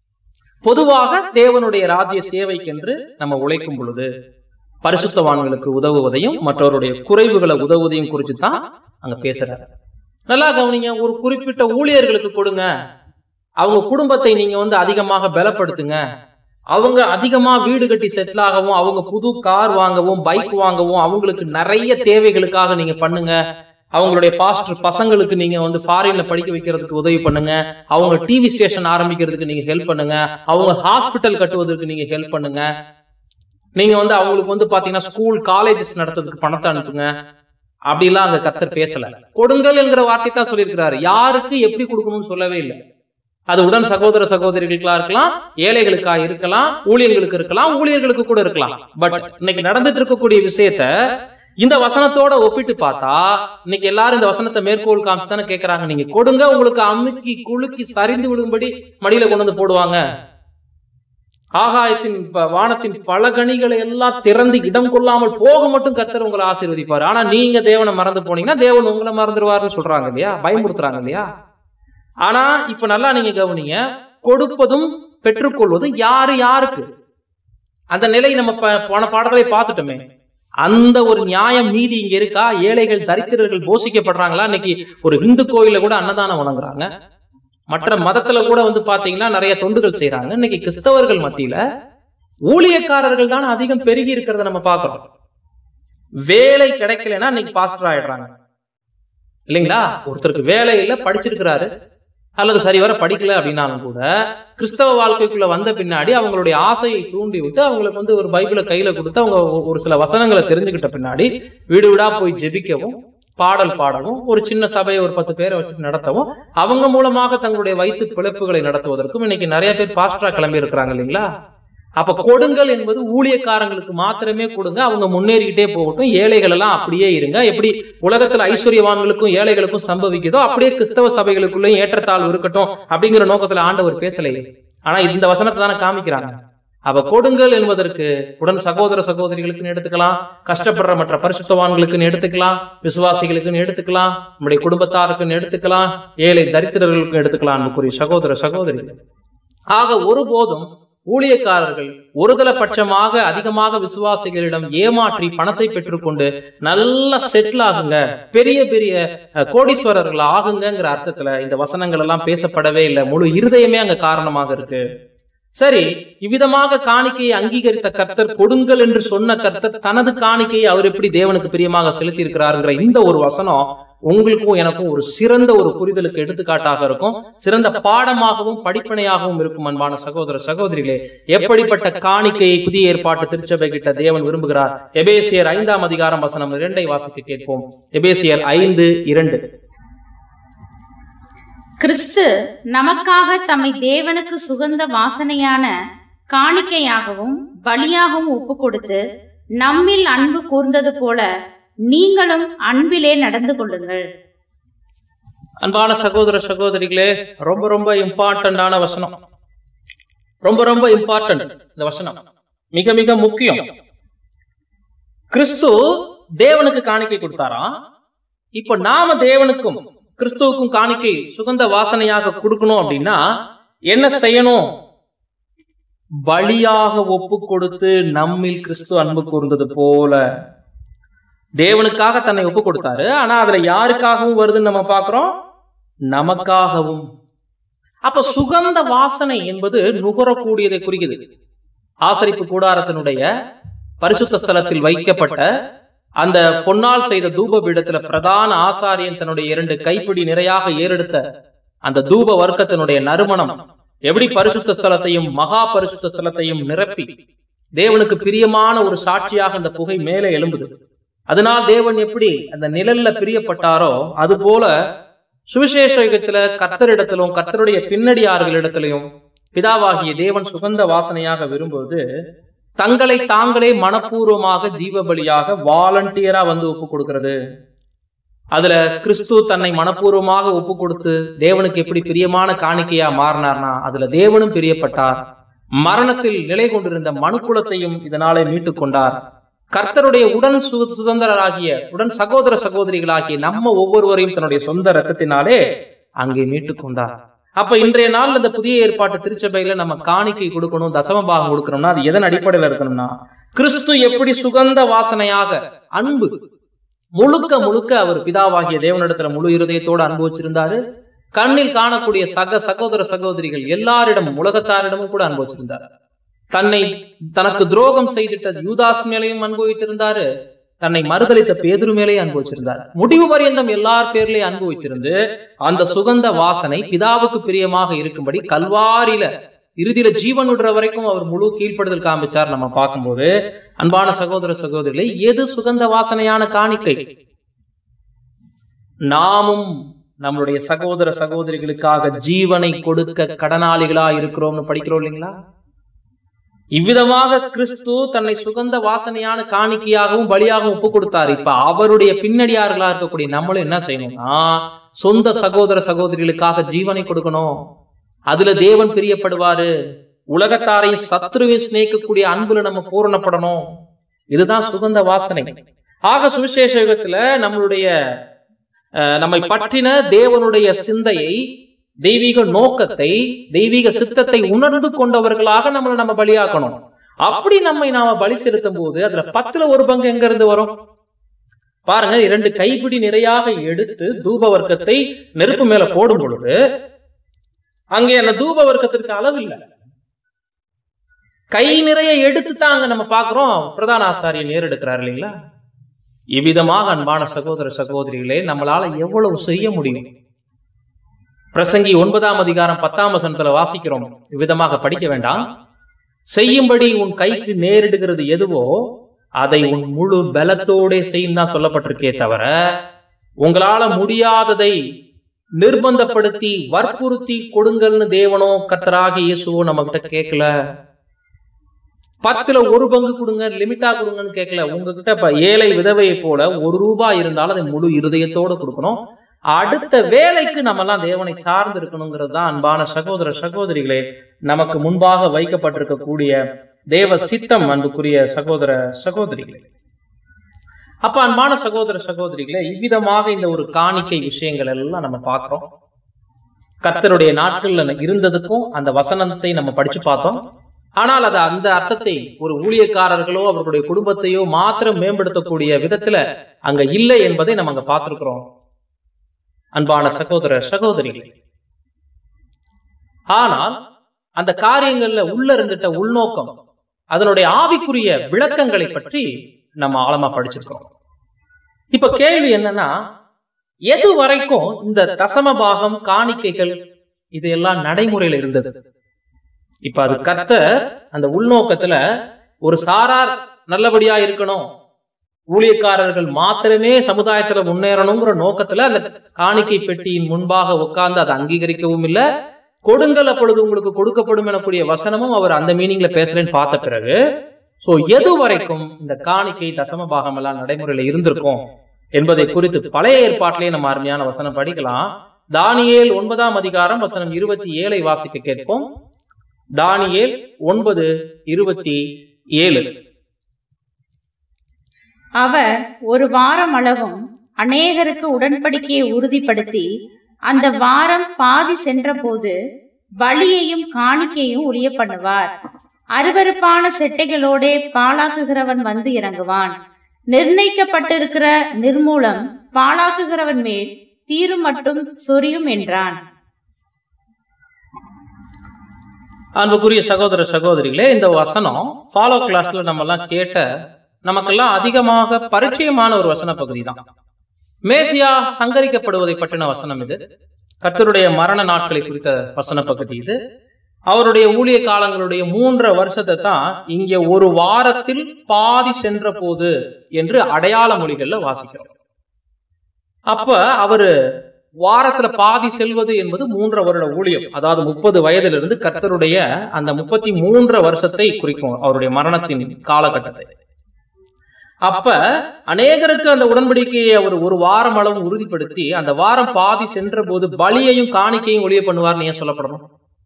A: பொதுவாக தேவனுடைய ராஜ்ய சேவைக்கென்று நம்ம உழைக்கும் பொழுது பரிசுத்தவான்களுக்கு உதவுவதையும் மற்றவருடைய குறைவுகளை உதவுவதையும் குறித்து தான் அங்க பேசுறாரு. நல்லா கவனிங்க, ஒரு குறிப்பிட்ட ஊழியர்களுக்கு கொடுங்க, அவங்க குடும்பத்தை நீங்க வந்து அதிகமாக பலப்படுத்துங்க, அவங்க அதிகமா வீடு கட்டி செட்டில் ஆகவும் அவங்க புது கார் வாங்கவும் பைக் வாங்கவும் அவங்களுக்கு நிறைய தேவைகளுக்காக நீங்க பண்ணுங்க. அவங்களுடைய பாஸ்டர் பசங்களுக்கு நீங்க வந்து ஃபாரின்ல படிக்க வைக்கிறதுக்கு உதவி பண்ணுங்க, அவங்க டிவி ஸ்டேஷன் ஆரம்பிக்கிறதுக்கு நீங்க ஹெல்ப் பண்ணுங்க, அவங்க ஹாஸ்பிட்டல் கட்டுவதற்கு நீங்க ஹெல்ப் பண்ணுங்க, நீங்க வந்து அவங்களுக்கு வந்து பாத்தீங்கன்னா ஸ்கூல் காலேஜஸ் நடத்துறதுக்கு பணத்தை அனுப்புங்க. அப்படிலாம் அங்க கர்த்தர் பேசல. கொடுங்கள் என்கிற வார்த்தை தான் சொல்லியிருக்கிறாரு. யாருக்கு எப்படி கொடுக்கணும்னு சொல்லவே இல்லை. அது உடன் சகோதர சகோதரிகளுக்கா இருக்கலாம், ஏழைகளுக்கா இருக்கலாம், ஊழியர்களுக்கு இருக்கலாம், ஊழியர்களுக்கு கூட இருக்கலாம். பட் இன்னைக்கு நடந்துட்டு இருக்கக்கூடிய விஷயத்த இந்த வசனத்தோட ஒப்பிட்டு பார்த்தா இன்னைக்கு எல்லாரும் இந்த வசனத்தை மேற்கோள் காமிச்சு தானே கேட்கறாங்க. நீங்க கொடுங்க, உங்களுக்கு அமுக்கி குலுக்கி சரிந்து விடும்படி மடியில கொண்டு வந்து போடுவாங்க, ஆகாயத்தின் வானத்தின் பல கனிகளை எல்லாம் திறந்து இடம் கொள்ளாமல் போக மட்டும் கர்த்தர் உங்களை ஆசீர்வதிப்பாரு. ஆனா நீங்க தேவனை மறந்து போனீங்கன்னா தேவன் உங்களை மறந்துடுவாருன்னு சொல்றாங்க இல்லையா, பயமுறுத்துறாங்க இல்லையா. ஆனா இப்ப நல்லா நீங்க கவனிங்க, கொடுப்பதும் பெற்றுக்கொள்வதும் யாரு யாருக்கு, அந்த நிலை நம்ம போன பாடலை பார்த்துட்டோமே. அந்த ஒரு நியாயம் நீதி இங்க இருக்கா? ஏழைகள் தரித்திரர்கள் போஷிக்கப்படுறாங்களா? இன்னைக்கு ஒரு இந்து கோயில கூட அன்னதானம் வழங்குறாங்க, மற்ற மதத்துல கூட வந்து பாத்தீங்கன்னா நிறைய தொண்டுகள் செய்யறாங்க. இன்னைக்கு கிறிஸ்தவர்கள் மத்தியில ஊழியக்காரர்கள் தான் அதிகம் பெருகி இருக்கிறத நம்ம பாக்குறோம். வேலை கிடைக்கலன்னா இன்னைக்கு பாஸ்டர் ஆயிடுறாங்க இல்லைங்களா. ஒருத்தருக்கு வேலை இல்ல, படிச்சிருக்கிறாரு அல்லது சரிவர படிக்கல அப்படின்னாலும் கூட கிறிஸ்தவ வாழ்க்கைக்குள்ள வந்த பின்னாடி அவங்களுடைய ஆசையை தூண்டி விட்டு அவங்களுக்கு வந்து ஒரு பைபிளை கையில கொடுத்து அவங்க ஒரு சில வசனங்களை தெரிஞ்சுக்கிட்ட பின்னாடி வீடு வீடா போய் ஜெபிக்கவும் பாடல் பாடவும் ஒரு சின்ன சபையை ஒரு 10 பேரை வச்சுட்டு நடத்தவும் அவங்க மூலமாக தங்களுடைய வயிற்று பிழைப்புகளை நடத்துவதற்கும் இன்னைக்கு நிறைய பேர் பாஸ்டரா கிளம்பி இருக்கிறாங்க இல்லைங்களா. அப்ப கொடுங்கள் என்பது ஊழியக்காரங்களுக்கு மாத்திரமே கொடுங்க, அவங்க முன்னேறிக்கிட்டே போகட்டும், ஏழைகள் எல்லாம் அப்படியே இருங்க. எப்படி உலகத்துல ஐஸ்வர்யவான்களுக்கும் ஏழைகளுக்கும் சம்பவிக்குதோ அப்படியே கிறிஸ்தவ சபைகளுக்குள்ளேயும் ஏற்றத்தாழ்வு இருக்கட்டும் அப்படிங்கிற நோக்கத்துல ஆண்டவர் பேசலையே. ஆனா இந்த வசனத்தை தானே காமிக்கிறாங்க. அப்ப கொடுங்கள் என்பதற்கு உடன் சகோதர சகோதரிகளுக்குன்னு எடுத்துக்கலாம், கஷ்டப்படுற மற்ற பரிசுத்தவான்களுக்குன்னு எடுத்துக்கலாம், விசுவாசிகளுக்குன்னு எடுத்துக்கலாம், நம்முடைய குடும்பத்தாருக்குன்னு எடுத்துக்கலாம், ஏழை தரித்திரர்களுக்கும் எடுத்துக்கலாம். அன்புக்குரிய சகோதர சகோதரிகள், ஆக ஒருபோதும் ஊழியக்காரர்கள் ஒருதலைபட்சமாக அதிகமாக விசுவாசிகளிடம் ஏமாற்றி பணத்தை பெற்றுக்கொண்டு நல்லா செட்டில் ஆகுங்க, பெரிய பெரிய கோடீஸ்வரர்கள் ஆகுங்கிற அர்த்தத்துல இந்த வசனங்கள் எல்லாம் பேசப்படவே இல்லை. முழு இருதயமே அங்க காரணமாக இருக்கு. சரி, இவ்விதமாக காணிக்கையை அங்கீகரித்த கர்த்தர், கொடுங்கள் என்று சொன்ன கர்த்தர் தனது காணிக்கையை அவர் எப்படி தேவனுக்கு பிரியமாக செலுத்தி இருக்கிறாருங்கிற இந்த ஒரு வசனம் உங்களுக்கும் எனக்கும் ஒரு சிறந்த ஒரு புரிதலுக்கு எடுத்துக்காட்டாக இருக்கும், சிறந்த பாடமாகவும் படிப்பனையாகவும் இருக்கும். அன்பான சகோதர சகோதரிகளே, எப்படிப்பட்ட காணிக்கையை புதிய ஏற்பாட்டு திருச்சபை கிட்ட தேவன் விரும்புகிறார்? எபேசியர் 5ஆம் அதிகாரம் வசனம் 2 வாசிக்க கேட்போம். எபேசியர் 5:2.
B: கிறிஸ்து நமக்காக தம்மை தேவனுக்கு சுகந்த வாசனையான காணிக்கையாகவும் பலியாகவும் ஒப்பு கொடுத்து நம்மில் அன்பு கூர்ந்தது போல நீங்களும் அன்பிலே நடந்து கொள்ளுங்கள்.
A: அன்பான சகோதர சகோதரிகளே, ரொம்ப ரொம்ப இம்பார்ட்டன்டான வசனம், ரொம்ப ரொம்ப இம்பார்ட்டன்ட். இந்த வசனம் மிக மிக முக்கியம். கிறிஸ்து தேவனுக்கு காணிக்கை கொடுத்தாராம். இப்ப நாம தேவனுக்கும் கிறிஸ்துவுக்கும் காணிக்கை சுகந்த வாசனையாக கொடுக்கணும் அப்படின்னா என்ன செய்யணும்? பலியாக ஒப்பு கொடுத்து நம்மில் கிறிஸ்து அன்பு கூர்ந்தது போல. தேவனுக்காக தன்னை ஒப்பு கொடுத்தாரு, ஆனா அதுல யாருக்காகவும் வருதுன்னு நம்ம பார்க்கிறோம், நமக்காகவும். அப்ப சுகந்த வாசனை என்பது நுகரக்கூடியதை குறிக்குது. ஆசரிப்பு கூடாரத்தினுடைய பரிசுத்த ஸ்தலத்தில் வைக்கப்பட்ட அந்த பொன்னால் செய்த தூப பீடத்துல பிரதான ஆசாரியன் தன்னுடைய 2 கைப்பிடி நிறையாக ஏறெடுத்த அந்த தூப வர்க்கத்தினுடைய நறுமணம் எப்படி பரிசுத்த ஸ்தலத்தையும் மகா பரிசுத்த ஸ்தலத்தையும் நிரப்பி தேவனுக்கு பிரியமான ஒரு சாட்சியாக அந்த புகை மேலே எழும்புது. அதனால் தேவன் எப்படி அந்த நிழல்ல பிரியப்பட்டாரோ அது போல சுவிசேஷ யுகத்துல கர்த்தரிடத்திலும் கர்த்தருடைய பின்னடியார்களிடத்திலையும் பிதாவாகிய தேவன் சுகந்த வாசனையாக விரும்புவது தங்களை தாங்களே மனப்பூர்வமாக ஜீவ பலியாக வாலண்டியரா வந்து ஒப்பு கொடுக்கிறது. அதுல கிறிஸ்து தன்னை மனப்பூர்வமாக ஒப்பு கொடுத்து தேவனுக்கு எப்படி பிரியமான காணிக்கையா மாறினார்னா அதுல தேவனும் பிரியப்பட்டார். மரணத்தில் நிலை கொண்டிருந்த மனுக்குலத்தையும் இதனாலே மீட்டு கொண்டார். கர்த்தருடைய உடன் சுதந்திரராகிய உடன் சகோதர சகோதரிகளாகிய நம்ம ஒவ்வொருவரையும் தன்னுடைய சொந்த ரத்தத்தினாலே அங்கே மீட்டு கொண்டார். அப்ப இன்றைய நாள் இந்த புதிய ஏற்பாட்டு திருச்சபையில நம்ம காணிக்கை கொடுக்கணும், தசம பாகம் கொடுக்கணும்னா அது எதன் அடிப்படையில இருக்கணும்னா கிறிஸ்து எப்படி சுகந்த வாசனையாக அன்பு முழுக்க முழுக்க அவர் பிதாவாகிய தேவனிடத்துல முழு இருதயத்தோடு அன்பு வச்சிருந்தாரு. கண்ணில் காணக்கூடிய சகோதர சகோதரிகள் எல்லாரிடமும் உலகத்தாரிடமும் கூட அன்பு வச்சிருந்தாரு. தனக்கு துரோகம் செய்திட்ட யூதாஸ் மேலையும் அனுபவித்திருந்தாரு, தன்னை மறுதளித்த பேதுரு மேலே அனுபவிச்சிருந்தார். முடிவு பரியந்தம் எல்லார் பேர்லயும் அனுபவிச்சிருந்து அந்த சுகந்த வாசனை பிதாவுக்கு பிரியமாக இருக்கும்படி கல்வாரியில இறுதியில ஜீவன் விடுற வரைக்கும் அவர் முழு கீழ்ப்படுதல் காமிச்சார். நம்ம பார்க்கும்போது அன்பான சகோதர சகோதரிகளே, எது சுகந்த வாசனையான காணிக்கை? நாமும் நம்மளுடைய சகோதர சகோதரிகளுக்காக ஜீவனை கொடுக்க கடனாளிகளா இருக்கிறோம்னு படிக்கிறோம் இல்லைங்களா? இவ்விதமாக கிறிஸ்து தன்னை சுகந்த வாசனையான காணிக்கையாகவும் பலியாகவும் ஒப்பு கொடுத்தாரு. இப்ப அவருடைய பின்னடியார்களா இருக்கக்கூடிய நம்மளும் என்ன செய்யணும்னா சொந்த சகோதர சகோதரிகளுக்காக ஜீவனை கொடுக்கணும். அதுல தேவன் பிரியப்படுவாரு. உலகத்தாரையும் சத்ருவை சிநேகிக்கக்கூடிய அன்புல நம்ம பூரணப்படணும். இதுதான் சுகந்த வாசனை. ஆக சுவிசேஷ யுகத்துல நம்மை பற்றின தேவனுடைய சிந்தையை, தெய்வீக நோக்கத்தை, தெய்வீக சித்தத்தை உணர்ந்து கொண்டவர்களாக நம்ம பலியாக்கணும். அப்படி நாம பலி செலுத்தும் போது அதுல 10ல் 1 பங்கு எங்க இருந்து வரும் பாருங்க. 2 கைப்பிடி நிறையாக எடுத்து தூப வர்க்கத்தை நெருப்பு மேல போடும் பொழுது அங்கே அந்த தூப வர்க்கத்திற்கு அளவு இல்லை. கை நிறைய எடுத்து தாங்க நம்ம பாக்குறோம் பிரதான ஆசாரியன் ஏறெடுக்கிறார் இல்லைங்களா? இவ்விதமாக அன்பான சகோதர சகோதரிகளே, நம்மளால எவ்வளவு செய்ய முடியும்? பிரசங்கி 9ஆம் அதிகாரம் 10ஆம் வசனத்துல வாசிக்கிறோம். இவ்விதமாக படிக்க வேண்டாம். செய்யும்படி உன் கைக்கு நேரிடுகிறது எதுவோ அதை உன் முழு பலத்தோட செய்யும் தான் சொல்லப்பட்டிருக்கே தவிர உங்களால முடியாததை நிர்பந்தப்படுத்தி வற்புறுத்தி கொடுங்கள்னு தேவனோ கர்த்தராகிய இயேசுவோ நம்ம கிட்ட கேட்கல. 10ல் 1 பங்கு கொடுங்க, லிமிட்டா கொடுங்கன்னு கேட்கல. உங்ககிட்ட இப்ப ஏழை விதவையை போல ₹1 இருந்தாலும் அதை முழு இருதயத்தோட கொடுக்கணும். அடுத்த வேலைக்கு நம்ம எல்லாம் தேவனை சார்ந்து இருக்கணுங்கிறது தான் அன்பான சகோதர சகோதரிகளே நமக்கு முன்பாக வைக்கப்பட்டிருக்கக்கூடிய தேவ சித்தம். அன்புக்குரிய சகோதர சகோதரிகளே, அப்ப அன்பான சகோதர சகோதரிகளே, இவ்விதமாக இந்த ஒரு காணிக்கை விஷயங்கள் எல்லாம் நம்ம பார்க்கிறோம். கர்த்தருடைய நாட்கள்ல இருந்ததுக்கும் அந்த வசனத்தை நம்ம படிச்சு பார்த்தோம். ஆனால் அது அந்த அர்த்தத்தை ஒரு ஊழியக்காரர்களோ அவர்களுடைய குடும்பத்தையோ மாத்திரம் மேம்படுத்தக்கூடிய விதத்துல அங்க இல்லை என்பதை நம்ம அங்க பார்த்திருக்கிறோம். அன்பான சகோதர சகோதரிகள், ஆனால் அந்த காரியங்கள்ல உள்ள இருந்துட்ட உள்நோக்கம், அதனுடைய ஆவிக்குரிய விளக்கங்களை பற்றி நம்ம ஆழமா படிச்சிருக்கிறோம். இப்ப கேள்வி என்னன்னா, எது வரைக்கும் இந்த தசம பாகம், காணிக்கைகள் இதெல்லாம் நடைமுறையில இருந்தது? இப்ப அது கர்த்தர் அந்த உள்நோக்கத்துல ஒரு சாரார் நல்லபடியா இருக்கணும், ஊழியக்காரர்கள் மாத்திரமே சமுதாயத்துல முன்னேறணுங்கிற நோக்கத்துல அந்த காணிக்கை பெட்டியின் முன்பாக உட்கார்ந்து அதை அங்கீகரிக்கவும் இல்லை. கொடுங்கள் அப்பொழுது உங்களுக்கு கொடுக்கப்படும் எனக்கூடிய வசனமும் அவர் அந்த மீனிங்ல பேசுறேன்னு பார்த்த பிறகு, சோ எது வரைக்கும் இந்த காணிக்கை தசம பாகம் எல்லாம் நடைமுறையில இருந்திருக்கும் என்பதை குறித்து பழைய ஏற்பாட்டிலேயே நம்ம அருமையான வசனம் படிக்கலாம். தானியேல் 9ஆம் அதிகாரம் வசனம் 27 வாசிக்க கேட்போம். தானியேல் 9:27.
B: அவர் ஒரு வாரம் அளவும் அநேகருக்கு உடன்படிக்கையை உறுதிப்படுத்தி அந்த வாரம் பாதி சென்ற போது பலியையும் காணிக்கையும் ஒழிய பண்ணுவார். அருவருப்பான செட்டைகளோட பாழாக்குகிறவன் வந்து இறங்குவான். நிர்ணயிக்கப்பட்டிருக்கிற நிர்மூலம் பாழாக்குகிறவன் மேல் தீரும் மட்டும் சொரியும் என்றான்.
A: அன்புக்குரிய சகோதர சகோதரிகளே, இந்த வசனம் ஃபாலோ கிளாஸ்ல நம்ம எல்லாம் கேட்ட, நமக்கெல்லாம் அதிகமாக பரிச்சயமான ஒரு வசன பகுதி தான். மேசியா சங்கரிக்கப்படுவதை பற்றின வசனம் இது. கர்த்தருடைய மரண நாட்களை குறித்த வசன பகுதி இது. அவருடைய ஊழிய காலங்களுடைய 3 வருஷத்தை தான் இங்கே ஒரு வாரத்தில் பாதி சென்ற போது என்று அடையாள மொழிகள்ல வாசிக்கிறோம். அப்ப அவரு வாரத்துல பாதி செல்வது என்பது 3 வருட ஊழியம், அதாவது 30 வயதிலிருந்து கர்த்தருடைய அந்த 33 வருஷத்தை குறிக்கும், அவருடைய மரணத்தின் காலகட்டத்தை. அப்ப அநேகருக்கு அந்த உடன்படிக்கையை அவர் ஒரு வாரம் அளவு உறுதிப்படுத்தி அந்த வாரம் பாதி சென்ற போது பலியையும் காணிக்கையும் ஒழிய பண்ணுவார்னு ஏன் சொல்லப்படணும்?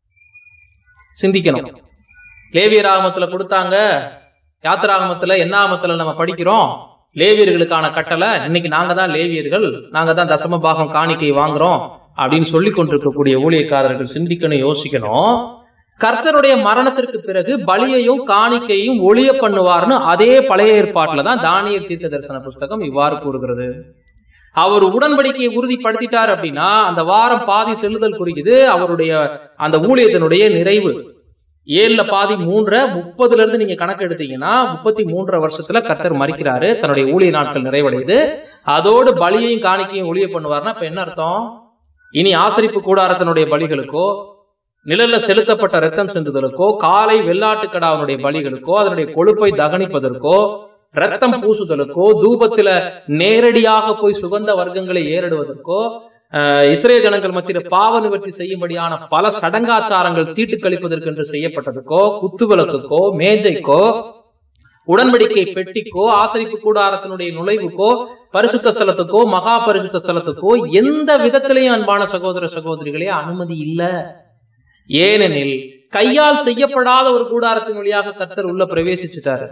A: சிந்திக்கணும். லேவியராகமத்துல கொடுத்தாங்க, யாத்திராகமத்துல என்னாகமத்துல நம்ம படிக்கிறோம், லேவியர்களுக்கான கட்டளை, இன்னைக்கு நாங்க தான் லேவியர்கள், நாங்க தான் தசம பாகம் காணிக்கை வாங்குறோம் அப்படின்னு சொல்லி கொண்டிருக்கக்கூடிய ஊழியக்காரர்கள் சிந்திக்கணும், யோசிக்கணும். கர்த்தருடைய மரணத்திற்கு பிறகு பலியையும் காணிக்கையும் ஒழிய பண்ணுவார்னு அதே பழைய ஏற்பாட்டுல தான் தானியேல் தீர்க்க தரிசன புஸ்தகம் இவ்வாறு கூறுகிறது. அவர் உடன்படிக்கையை உறுதிப்படுத்திட்டார் அப்படின்னா அந்த வாரம் பாதி செல்லுதல் குறிக்குது. அவருடைய அந்த ஊழியத்தினுடைய நிறைவு 7ல பாதி 3, 30ல இருந்து நீங்க கணக்கு எடுத்தீங்கன்னா 33 வருஷத்துல கர்த்தர் மரிக்கிறாரு, தன்னுடைய ஊழிய நாட்கள் நிறைவடையுது. அதோடு பலியையும் காணிக்கையும் ஒழிய பண்ணுவார்னா இப்ப என்ன அர்த்தம்? இனி ஆசரிப்பு கூடாரத்தினுடைய பலிகளுக்கோ, நிழல்ல செலுத்தப்பட்ட ரத்தம் சிந்துதலுக்கோ, காலை வெள்ளாட்டுக்கடாவனுடைய பலிகளுக்கோ, அதனுடைய கொழுப்பை தகனிப்பதற்கோ, ரத்தம் பூசுதலுக்கோ, தூபத்துல நேரடியாக போய் சுகந்த வர்க்கங்களை ஏறிடுவதற்கோ, இஸ்ரேல் ஜனங்கள் மத்தியில பாவ நிவர்த்தி செய்யும்படியான பல சடங்காச்சாரங்கள் தீட்டு கழிப்பதற்கு என்று செய்யப்பட்டதுக்கோ, குத்துவிளக்குக்கோ, மேஜைக்கோ, உடன்படிக்கை பெட்டிக்கோ, ஆசரிப்பு கூடாரத்தினுடைய நுழைவுக்கோ, பரிசுத்த ஸ்தலத்துக்கோ, மகா பரிசுத்த ஸ்தலத்துக்கோ எந்த விதத்திலையும் அன்பான சகோதர சகோதரிகளே அனுமதி இல்லை. ஏனெனில் கையால் செய்யப்படாத ஒரு கூடாரத்தின் வழியாக கர்த்தர் உள்ள பிரவேசிச்சுட்டாரு.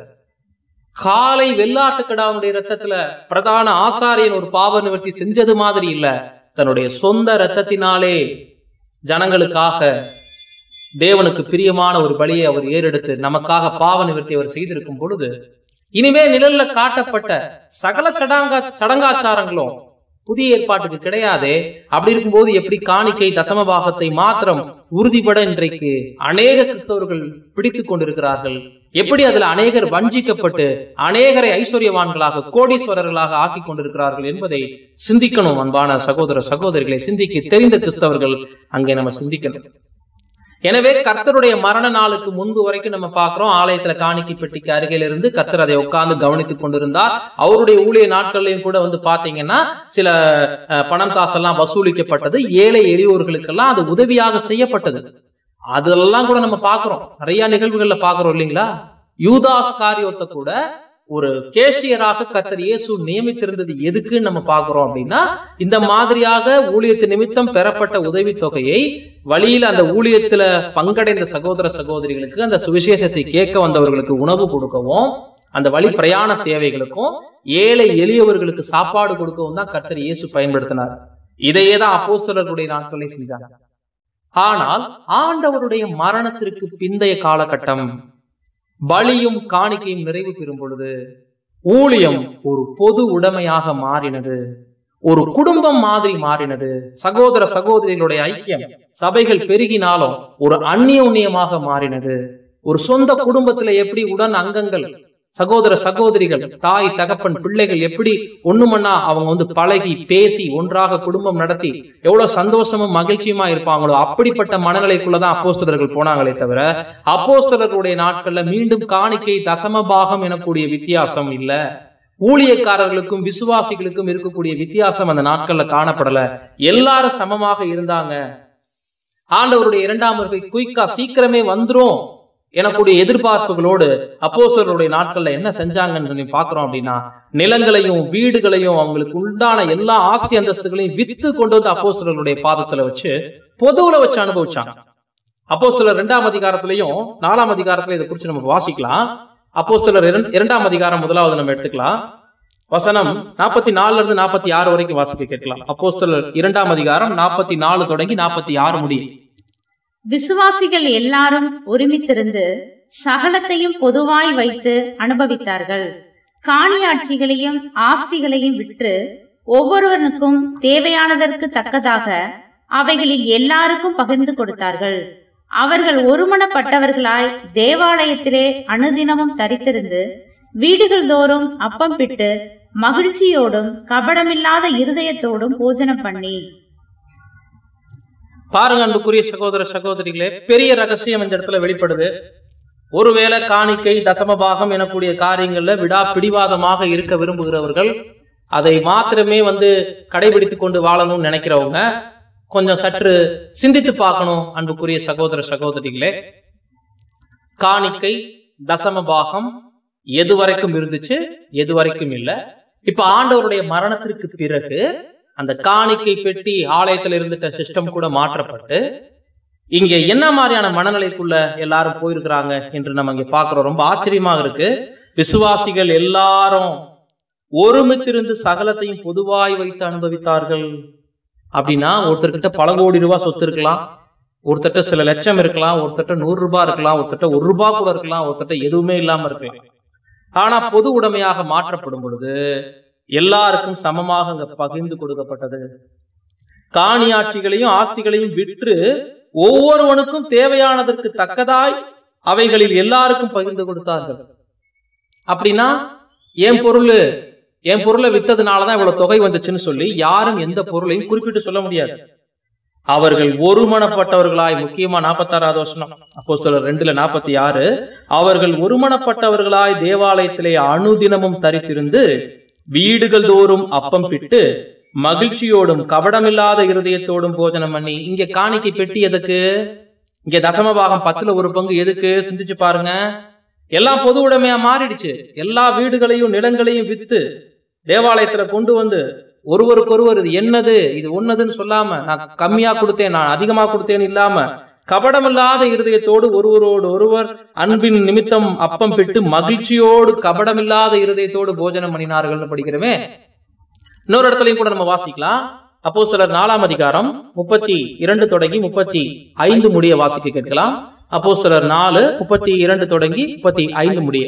A: காலை வெள்ளாட்டுக்கடாவுடைய ரத்தத்துல பிரதான ஆசாரியன் ஒரு பாவ நிவர்த்தி செஞ்சது மாதிரி இல்ல, தன்னுடைய சொந்த இரத்தத்தினாலே ஜனங்களுக்காக தேவனுக்கு பிரியமான ஒரு பலியை அவர் ஏறெடுத்து நமக்காக பாவ நிவர்த்தி அவர் செய்திருக்கும் பொழுது, இனிமே நிழல்ல காட்டப்பட்ட சகல சடங்காச்சாரங்களும் புதிய ஏற்பாட்டுக்கு கிடையாதே. அப்படி இருக்கும்போது எப்படி காணிக்கை தசம பாகத்தை மாத்திரம் உறுதிபட இன்றைக்கு அநேக கிறிஸ்தவர்கள் பிடித்துக் கொண்டிருக்கிறார்கள்? எப்படி அதுல அநேகர் வஞ்சிக்கப்பட்டு அநேகரை ஐஸ்வர்யவான்களாக, கோடீஸ்வரர்களாக ஆக்கி கொண்டிருக்கிறார்கள் என்பதை சிந்திக்கணும். அன்பான சகோதர சகோதரிகளை, சிந்திக்க தெரிந்த கிறிஸ்தவர்கள் அங்கே நம்ம சிந்திக்கணும். எனவே கர்த்தருடைய மரண நாளுக்கு முன்பு வரைக்கும் நம்ம பார்க்கிறோம், ஆலயத்துல காணிக்கை பெட்டிக்கு அருகில இருந்து கர்த்தர் அதை உட்கார்ந்து கவனித்துக் கொண்டிருந்தார். அவருடைய ஊழிய நாட்கள்லையும் கூட வந்து பாத்தீங்கன்னா சில பணம் காசெல்லாம் வசூலிக்கப்பட்டது, ஏழை எளியோர்களுக்கெல்லாம் அது உதவியாக செய்யப்பட்டது. அதெல்லாம் கூட நம்ம பாக்குறோம், நிறைய நிகழ்வுகள்ல பாக்குறோம் இல்லைங்களா? யூதாஸ் காரியோத்தை கூட ஒரு கேஷியராக கர்த்தர் இயேசு நியமித்திருந்தது எதுக்குன்னு நம்ம பாக்குறோம் அப்படின்னா, இந்த மாதிரியாக ஊழியத்து நிமித்தம் பெறப்பட்ட உதவி தொகையை வழியில் அந்த ஊழியத்துல பங்கடைந்த சகோதர சகோதரிகளுக்கு, அந்த சுவிசேஷத்தை கேட்க வந்தவர்களுக்கு உணவு கொடுக்கவும், அந்த வழி பிரயாண தேவைகளுக்கும், ஏழை எளியவர்களுக்கு சாப்பாடு கொடுக்கவும் தான் கர்த்தர் இயேசு பயன்படுத்தினார். இதையே தான் அப்போஸ்தலர்களுடைய நாட்களே செஞ்சாங்க. ஆனால் ஆண்டவருடைய மரணத்திற்கு பிந்தைய காலகட்டம், பலியும் காணிக்கையும் நிறைவு பெறும் பொழுது ஊழியம் ஒரு பொது உடைமையாக மாறினது, ஒரு குடும்பம் மாதிரி மாறினது. சகோதர சகோதரிகளுடைய ஐக்கியம் சபைகள் பெருகினாலும் ஒரு அந்நியோன்யமாக மாறினது. ஒரு சொந்த குடும்பத்துல எப்படி உடன் அங்கங்கள், சகோதர சகோதரிகள், தாய் தகப்பன் பிள்ளைகள் எப்படி ஒண்ணுமண்ணா அவங்க பழகி பேசி ஒன்றாக குடும்பம் நடத்தி எவ்வளவு சந்தோஷமும் மகிழ்ச்சியுமா இருப்பாங்களோ அப்படிப்பட்ட மனநிலைக்குள்ளதான் அப்போஸ்தலர்கள் போனாங்களே தவிர, அப்போஸ்தலர்களுடைய நாட்கள்ல மீண்டும் காணிக்கை தசமபாகம் எனக்கூடிய வித்தியாசம் இல்ல. ஊழியக்காரர்களுக்கும் விசுவாசிகளுக்கும் இருக்கக்கூடிய வித்தியாசம் அந்த நாட்கள்ல காணப்படல. எல்லாரும் சமமாக இருந்தாங்க. ஆண்டவருடைய இரண்டாம் வருகை குயிக்கா சீக்கிரமே வந்துரும் எனக்கூடிய எதிர்பார்ப்புகளோடு அப்போஸ்தலருடைய நாட்கள்ல என்ன செஞ்சாங்கன்னு பாக்குறோம் அப்படின்னா, நிலங்களையும் வீடுகளையும் அவங்களுக்கு உண்டான எல்லா ஆஸ்தி அந்தஸ்துகளையும் வித்து கொண்டு வந்து அப்போஸ்தலருடைய பாதத்துல வச்சு பொதுவுல வச்சு அனுபவிச்சாங்க. அப்போஸ்தலர் 2ஆம் அதிகாரத்திலையும் 4ஆம் அதிகாரத்திலையும் இதை குறிச்சு நம்ம வாசிக்கலாம். அப்போஸ்தலர் 2ஆம் அதிகாரம் முதலாவது நம்ம எடுத்துக்கலாம். வசனம் 44 இருந்து 46 வரைக்கும் வாசிக்க கேட்கலாம். அப்போஸ்தலர் 2ஆம் அதிகாரம் 44 தொடங்கி 46 முடியும்.
B: விசுவாசிகள் எல்லாரும் ஒருமித்திருந்து சகலத்தையும் பொதுவாய் வைத்து அனுபவித்தார்கள். காணியாட்சிகளையும் ஆஸ்திகளையும் விற்று ஒவ்வொருவனுக்கும் தேவையானதற்கு தக்கதாக அவைகளில் எல்லாருக்கும் பகிர்ந்து கொடுத்தார்கள். அவர்கள் ஒருமனப்பட்டவர்களாய் தேவாலயத்திலே அனுதினமும் தரித்திருந்து வீடுகள் தோறும் அப்பம் பிட்டு மகிழ்ச்சியோடும் கபடமில்லாத இருதயத்தோடும் போஜனம் பண்ணி.
A: பாருங்க அன்புக்குரிய சகோதர சகோதரிகளே, பெரிய ரகசியம் இந்த இடத்துல வெளிப்படுது. ஒருவேளை காணிக்கை தசமபாகம் எனக்கூடிய காரியங்கள்ல விடா பிடிவாதமாக இருக்க விரும்புகிறவர்கள், அதை மாத்திரமே கடைபிடித்துக் கொண்டு வாழணும்னு நினைக்கிறவங்க கொஞ்சம் சற்று சிந்தித்து பார்க்கணும். அன்புக்குரிய சகோதர சகோதரிகளே, காணிக்கை தசமபாகம் எது வரைக்கும் இருந்துச்சு, எது வரைக்கும் இல்ல. இப்ப ஆண்டவருடைய மரணத்திற்கு பிறகு அந்த காணிக்கை பெட்டி ஆலயத்துல இருந்துட்ட சிஸ்டம் கூட மாற்றப்பட்டு இங்க என்ன மாதிரியான மனநிலைக்குள்ள எல்லாரும் போயிருக்கிறாங்க என்று நம்ம இங்க பாக்குறோம். ரொம்ப ஆச்சரியமாக இருக்கு. விசுவாசிகள் எல்லாரும் ஒருமித்திருந்து சகலத்தையும் பொதுவாய் வைத்து அனுபவித்தார்கள். அப்படின்னா ஒருத்தர்கிட்ட பல கோடி ரூபாய் சொத்து இருக்கலாம், ஒருத்தட்ட சில லட்சம் இருக்கலாம், ஒருத்தட்ட 100 ரூபாய் இருக்கலாம், ஒருத்தட்ட 1 ரூபாய் கூட இருக்கலாம், ஒருத்தட்ட எதுவுமே இல்லாம இருக்கலாம். ஆனா பொது உடைமையாக மாற்றப்படும் பொழுது எல்லாருக்கும் சமமாக அங்க பகிர்ந்து கொடுக்கப்பட்டது. காணியாட்சிகளையும் ஆஸ்திகளையும் விற்று ஒவ்வொருவனுக்கும் தேவையானதற்கு தக்கதாய் அவைகளில் எல்லாருக்கும் பகிர்ந்து கொடுத்தார்கள். அப்படின்னா என் பொருளை வித்ததுனாலதான் இவ்வளவு தொகை வந்துச்சுன்னு சொல்லி யாரும் எந்த பொருளையும் குறிப்பிட்டு சொல்ல முடியாது. அவர்கள் ஒருமனப்பட்டவர்களாய், முக்கியமா 46வது வசனம் அப்போஸ்தலர் 2:46, அவர்கள் ஒருமனப்பட்டவர்களாய் தேவாலயத்திலே அனுதினமும் தரித்திருந்து வீடுகள் தோறும் அப்பம் பிட்டு மகிழ்ச்சியோடும் கபடமில்லாத இருதயத்தோடும் போஜனம் பண்ணி. இங்க காணிக்கை பெட்டி எதுக்கு? இங்க தசமபாகம் 10ல் 1 பங்கு எதுக்கு? சிந்திச்சு பாருங்க. எல்லாம் பொது உடைமையா மாறிடுச்சு. எல்லா வீடுகளையும் நிலங்களையும் வித்து தேவாலயத்துல கொண்டு வந்து ஒருவருக்கொருவர் இது என்னது, இது ஒன்னதுன்னு சொல்லாம, நான் கம்மியா கொடுத்தேன், நான் அதிகமா கொடுத்தேன்னு இல்லாம, கபடமில்லாத இருதயத்தோடு ஒருவரோடு ஒருவர் அன்பின் நிமித்தம் அப்பம் பெற்று மகிழ்ச்சியோடு கபடமில்லாத இருதயத்தோடு போஜனம் பண்ணினார்கள் படிக்கிறோமே. இன்னொரு இடத்துலயும் கூட நம்ம வாசிக்கலாம். அப்போஸ்தலர் 4ஆம் அதிகாரம் 32 தொடங்கி 35 முடிய வாசிக்க கேட்கலாம். அப்போஸ்தலர் 4:32 தொடங்கி 35 முடிய.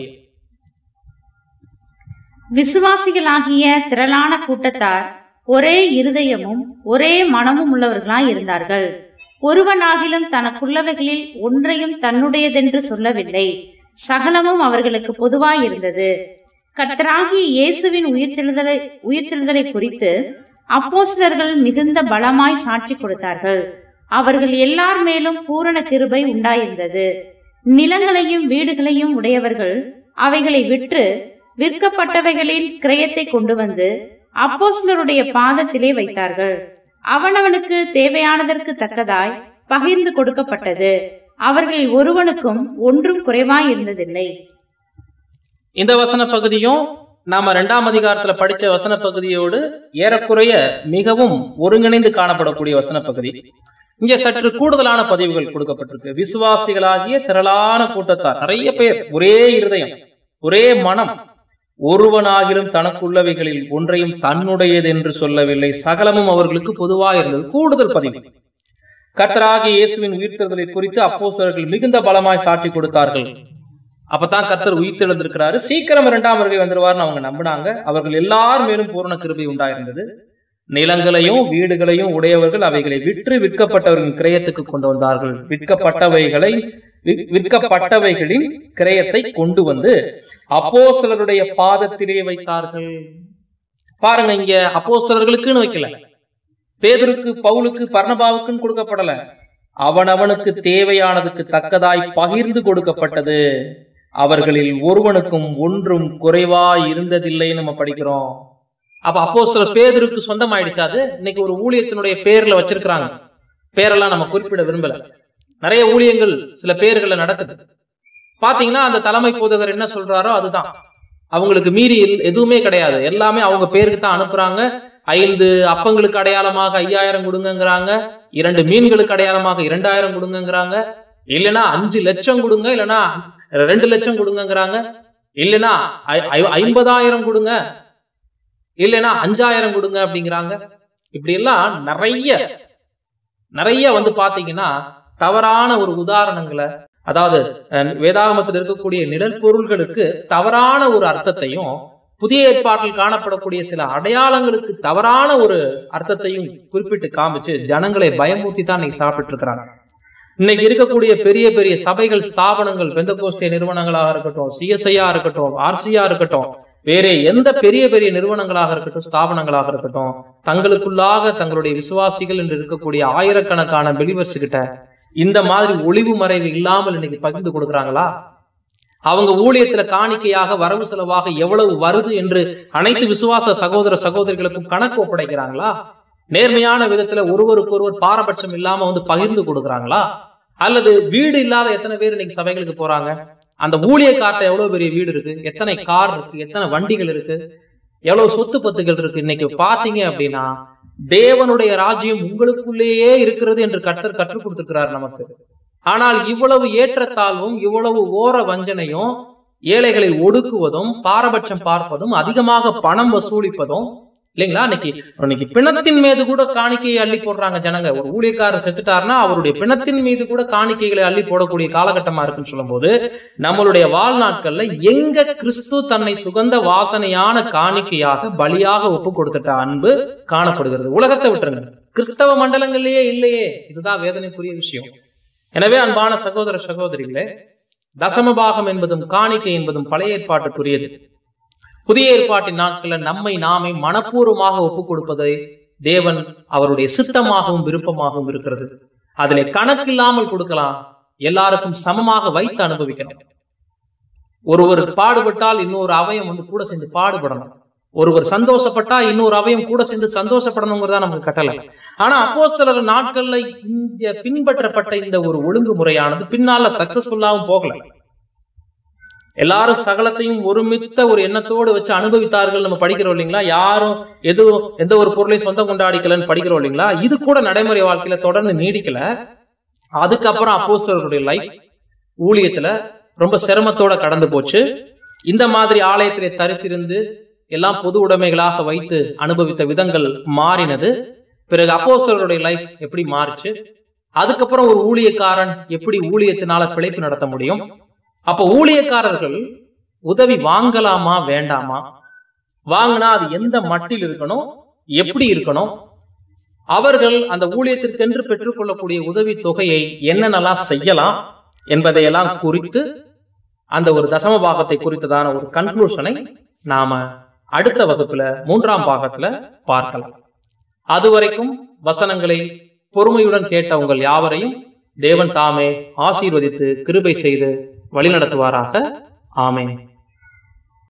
B: விசுவாசிகளாகிய திரளான கூட்டத்தார் ஒரே இருதயமும் ஒரே மனமும் உள்ளவர்களாய் இருந்தார்கள். ஒருவனாகிலும் தனக்குள்ளவைகளில் ஒன்றையும் தன்னுடையதென்று சொல்லவில்லை. சகலமும் அவர்களுக்கு பொதுவாய் இருந்தது. கர்த்தராகிய இயேசுவின் உயிர்த்தெழுதலை குறித்து அப்போஸ்தலர்கள் மிகுந்த பலமாய் சாட்சி கொடுத்தார்கள். அவர்கள் எல்லார் மேலும் பூரண கிருபை உண்டாயிருந்தது. நிலங்களையும் வீடுகளையும் உடையவர்கள் அவைகளை விற்று விற்கப்பட்டவைகளின் கிரயத்தை கொண்டு வந்து அப்போஸ்தலருடைய பாதத்திலே வைத்தார்கள். அவனவனுக்கு தேவையானதற்கு தக்கதாய் பகிர்ந்து கொடுக்கப்பட்டது. அவர்கள் ஒருவனுக்கும் ஒன்றும் குறைவாய் இருந்ததில்லை.
A: இந்த வசன பகுதியும் நாம 2ஆம் அதிகாரத்துல படிச்ச வசன பகுதியோடு ஏறக்குறைய மிகவும் ஒருங்கிணைந்து காணப்படக்கூடிய வசன பகுதி. இங்க சற்று கூடுதலான பதிவுகள் கொடுக்கப்பட்டிருக்கு. விசுவாசிகளாகிய திரளான கூட்டத்தார், நிறைய பேர், ஒரே இருதயம், ஒரே மனம், ஒருவனாகிலும் தனக்குள்ளவைகளில் ஒன்றையும் தன்னுடையது என்று சொல்லவில்லை, சகலமும் அவர்களுக்கு பொதுவாக இருந்தது. கூடுதல் பதிவு. கர்த்தராகிய இயேசுவின் உயிர்த்தெழுதலை குறித்து அப்போஸ்தலர்கள் மிகுந்த பலமாய் சாட்சி கொடுத்தார்கள். அப்பதான் கர்த்தர் உயிர்த்தெழுந்திருக்கிறாரு, சீக்கிரம் 2ஆம் வருகை வந்துருவாருன்னு அவங்க நம்பினாங்க. அவர்கள் எல்லார் மேலும் பூரண கிருபை உண்டாயிருந்தது. நிலங்களையும் வீடுகளையும் உடையவர்கள் அவைகளை விற்று விற்கப்பட்டவர்களின் கிரயத்துக்கு கொண்டு வந்தார்கள். விற்கப்பட்டவைகளின் கிரயத்தை கொண்டு வந்து அப்போஸ்தலருடைய பாதத்திலே வைத்தார்கள். பாருங்க, இங்க அப்போஸ்தலர்களுக்குன்னு வைக்கல, பேதுருக்கு, பவுலுக்கு, பர்னபாவுக்குன்னு கொடுக்கப்படல. அவனவனுக்கு தேவையானதுக்கு தக்கதாய் பகிர்ந்து கொடுக்கப்பட்டது. அவர்களில் ஒருவனுக்கும் ஒன்றும் குறைவாய் இருந்ததில்லை நம்ம படிக்கிறோம். அப்ப அப்போஸ்தலர் பேதுருக்கு சொந்தம் ஆயிடுச்சு. அது இன்னைக்கு ஒரு ஊழியத்தினுடைய பேர்ல வச்சிருக்கிறாங்க. பேரெல்லாம் நம்ம குறிப்பிட விரும்பல. நிறைய ஊழியங்கள் சில பேர்களை நடக்குது. பாத்தீங்கன்னா அந்த தலைமை போதகர் என்ன சொல்றாரோ அதுதான். அவங்களுக்கு மீறி எதுவுமே கிடையாது. எல்லாமே அவங்க பேருக்கு தான் அனுப்புறாங்க. 5 அப்பங்களுக்கு அடையாளமாக 5000 கொடுங்கிறாங்க. 2 மீன்களுக்கு அடையாளமாக 2000 கொடுங்கிறாங்க. இல்லைன்னா 5 லட்சம் கொடுங்க, இல்லைன்னா 2 லட்சம் கொடுங்கிறாங்க. இல்லைன்னா 50,000 கொடுங்க, இல்லைன்னா 5000 கொடுங்க அப்படிங்கிறாங்க. இப்படி எல்லாம் நிறைய வந்து பாத்தீங்கன்னா தவறான ஒரு உதாரணங்களை, அதாவது வேதாகமத்தில் இருக்கக்கூடிய நிழல் பொருள்களுக்கு தவறான ஒரு அர்த்தத்தையும், புதிய ஏற்பாட்டில் காணப்படக்கூடிய சில அடையாளங்களுக்கு தவறான ஒரு அர்த்தத்தையும் குறிப்பிட்டு காமிச்சு ஜனங்களை பயமூர்த்தி தான் இன்னைக்கு சாப்பிட்டு இருக்கிறாங்க. இன்னைக்கு இருக்கக்கூடிய பெரிய பெரிய சபைகள், ஸ்தாபனங்கள், பெந்தகோஸ்தே நிறுவனங்களாக இருக்கட்டும், சிஎஸ்ஐயா இருக்கட்டும், ஆர்சியா இருக்கட்டும், வேற எந்த பெரிய பெரிய நிறுவனங்களாக இருக்கட்டும், ஸ்தாபனங்களாக இருக்கட்டும், தங்களுக்குள்ளாக தங்களுடைய விசுவாசிகள் என்று இருக்கக்கூடிய ஆயிரக்கணக்கான பிலிவர்ஸ் கிட்ட இந்த மாதிரி ஒளிவு மறைவு இல்லாமல் இன்னைக்கு பகிர்ந்து கொடுக்குறாங்களா? அவங்க ஊழியத்துல காணிக்கையாக, வரவு செலவாக எவ்வளவு வருது என்று அனைத்து விசுவாச சகோதர சகோதரிகளுக்கும் கணக்கு ஒப்படைக்கிறாங்களா? நேர்மையான விதத்துல ஒருவருக்கொருவர் பாரபட்சம் இல்லாம வந்து பகிர்ந்து கொடுக்குறாங்களா? அல்லது வீடு இல்லாத எத்தனை பேர் இன்னைக்கு சபைகளுக்கு போறாங்க? அந்த ஊழியக்கார்ட்ட எவ்வளவு பெரிய வீடு இருக்கு, எத்தனை கார் இருக்கு, எத்தனை வண்டிகள் இருக்கு, எவ்வளவு சொத்து பத்துகள் இருக்கு. இன்னைக்கு பாத்தீங்க அப்படின்னா தேவனுடைய ராஜ்யம் உங்களுக்குள்ளேயே இருக்கிறது என்று கர்த்தர் கற்றுக் கொடுத்திருக்கிறார் நமக்கு. ஆனால் இவ்வளவு ஏற்றத்தாழ்வும், இவ்வளவு ஓர வஞ்சனையும், ஏழைகளை ஒடுக்குவதும், பாரபட்சம் பார்ப்பதும், அதிகமாக பணம் வசூலிப்பதும் இல்லைங்களா? இன்னைக்கு பிணத்தின் மீது கூட காணிக்கையை அள்ளி போடுறாங்க ஜனங்க. ஒரு ஊழியக்காரர் செத்துட்டாருன்னா அவருடைய பிணத்தின் மீது கூட காணிக்கைகளை அள்ளி போடக்கூடிய காலகட்டமா இருக்குன்னு சொல்லும் போது, நம்மளுடைய வாழ்நாட்கள்ல எங்க கிறிஸ்து தன்னை சுகந்த வாசனையான காணிக்கையாக, பலியாக ஒப்பு கொடுத்துட்ட அன்பு காணப்படுகிறது? உலகத்தை விட்டுருங்க, கிறிஸ்தவ மண்டலங்களிலேயே இல்லையே. இதுதான் வேதனைக்குரிய விஷயம். எனவே அன்பான சகோதர சகோதரிகளே, தசமபாகம் என்பதும் காணிக்கை என்பதும் பழைய ஏற்பாட்டுக்குரியது. புதிய ஏற்பாட்டின் நாட்கள்ல நம்மை நாமே மனப்பூர்வமாக ஒப்புக் கொடுப்பதை தேவன் அவருடைய சித்தமாகவும் விருப்பமாகவும் இருக்கிறது. அதிலே கணக்கில்லாமல் கொடுக்கலாம், எல்லாருக்கும் சமமாக வைத்து அனுபவிக்கணும். ஒருவர் பாடுபட்டால் இன்னொரு அவயம் வந்து கூட சேர்ந்து பாடுபடணும். ஒருவர் சந்தோஷப்பட்டா இன்னொரு அவயம் கூட சேர்ந்து சந்தோஷப்படணுங்கிறதா நமக்கு கட்டளை. ஆனா அப்போஸ்தலர் நாட்கள்ல இந்த பின்பற்றப்பட்ட இந்த ஒரு ஒழுங்குமுறையானது பின்னால சக்சஸ்ஃபுல்லாவும் போகல. எல்லாரும் சகலத்தையும் ஒருமித்த ஒரு எண்ணத்தோடு வச்சு அனுபவித்தார்கள் நம்ம படிக்கிறோம் இல்லைங்களா? யாரும் எந்த ஒரு பொருளையும் சொந்தம் கொண்டாடிக்கலன்னு படிக்கிறோம் இல்லைங்களா? இது கூட நடைமுறை வாழ்க்கையில தொடர்ந்து நீடிக்கல. அதுக்கப்புறம் அப்போஸ்தலருடைய லைஃப் ஊழியத்துல ரொம்ப சிரமத்தோட கடந்து போச்சு. இந்த மாதிரி ஆலயத்திலே தரித்திருந்து எல்லாம் பொது உடைமைகளாக வைத்து அனுபவித்த விதங்கள் மாறினது. பிறகு அப்போஸ்தலருடைய லைஃப் எப்படி மாறுச்சு? அதுக்கப்புறம் ஒரு ஊழியக்காரன் எப்படி ஊழியத்தினால பிழைப்பு நடத்த முடியும்? அப்ப ஊழியக்காரர்கள் உதவி வாங்கலாமா வேண்டாமா? வாங்கினா அது எந்த மட்டில் இருக்கணும், எப்படி இருக்கணும்? அவர்கள் அந்த ஊழியத்திற்கென்று பெற்றுக்கொள்ளக்கூடிய உதவி தொகையை என்னென்னலாம் செய்யலாம் என்பதையெல்லாம் குறித்து அந்த ஒரு தசம பாகத்தை குறித்ததான ஒரு கன்க்ளூஷனை நாம அடுத்த வகுப்புல 3ஆம் பாகத்துல பார்க்கலாம். அதுவரைக்கும் வசனங்களை பொறுமையுடன் கேட்ட உங்கள் யாவரையும் தேவன் தாமே ஆசீர்வதித்து கிருபை செய்து வழிநடத்துவாராக. ஆமென்.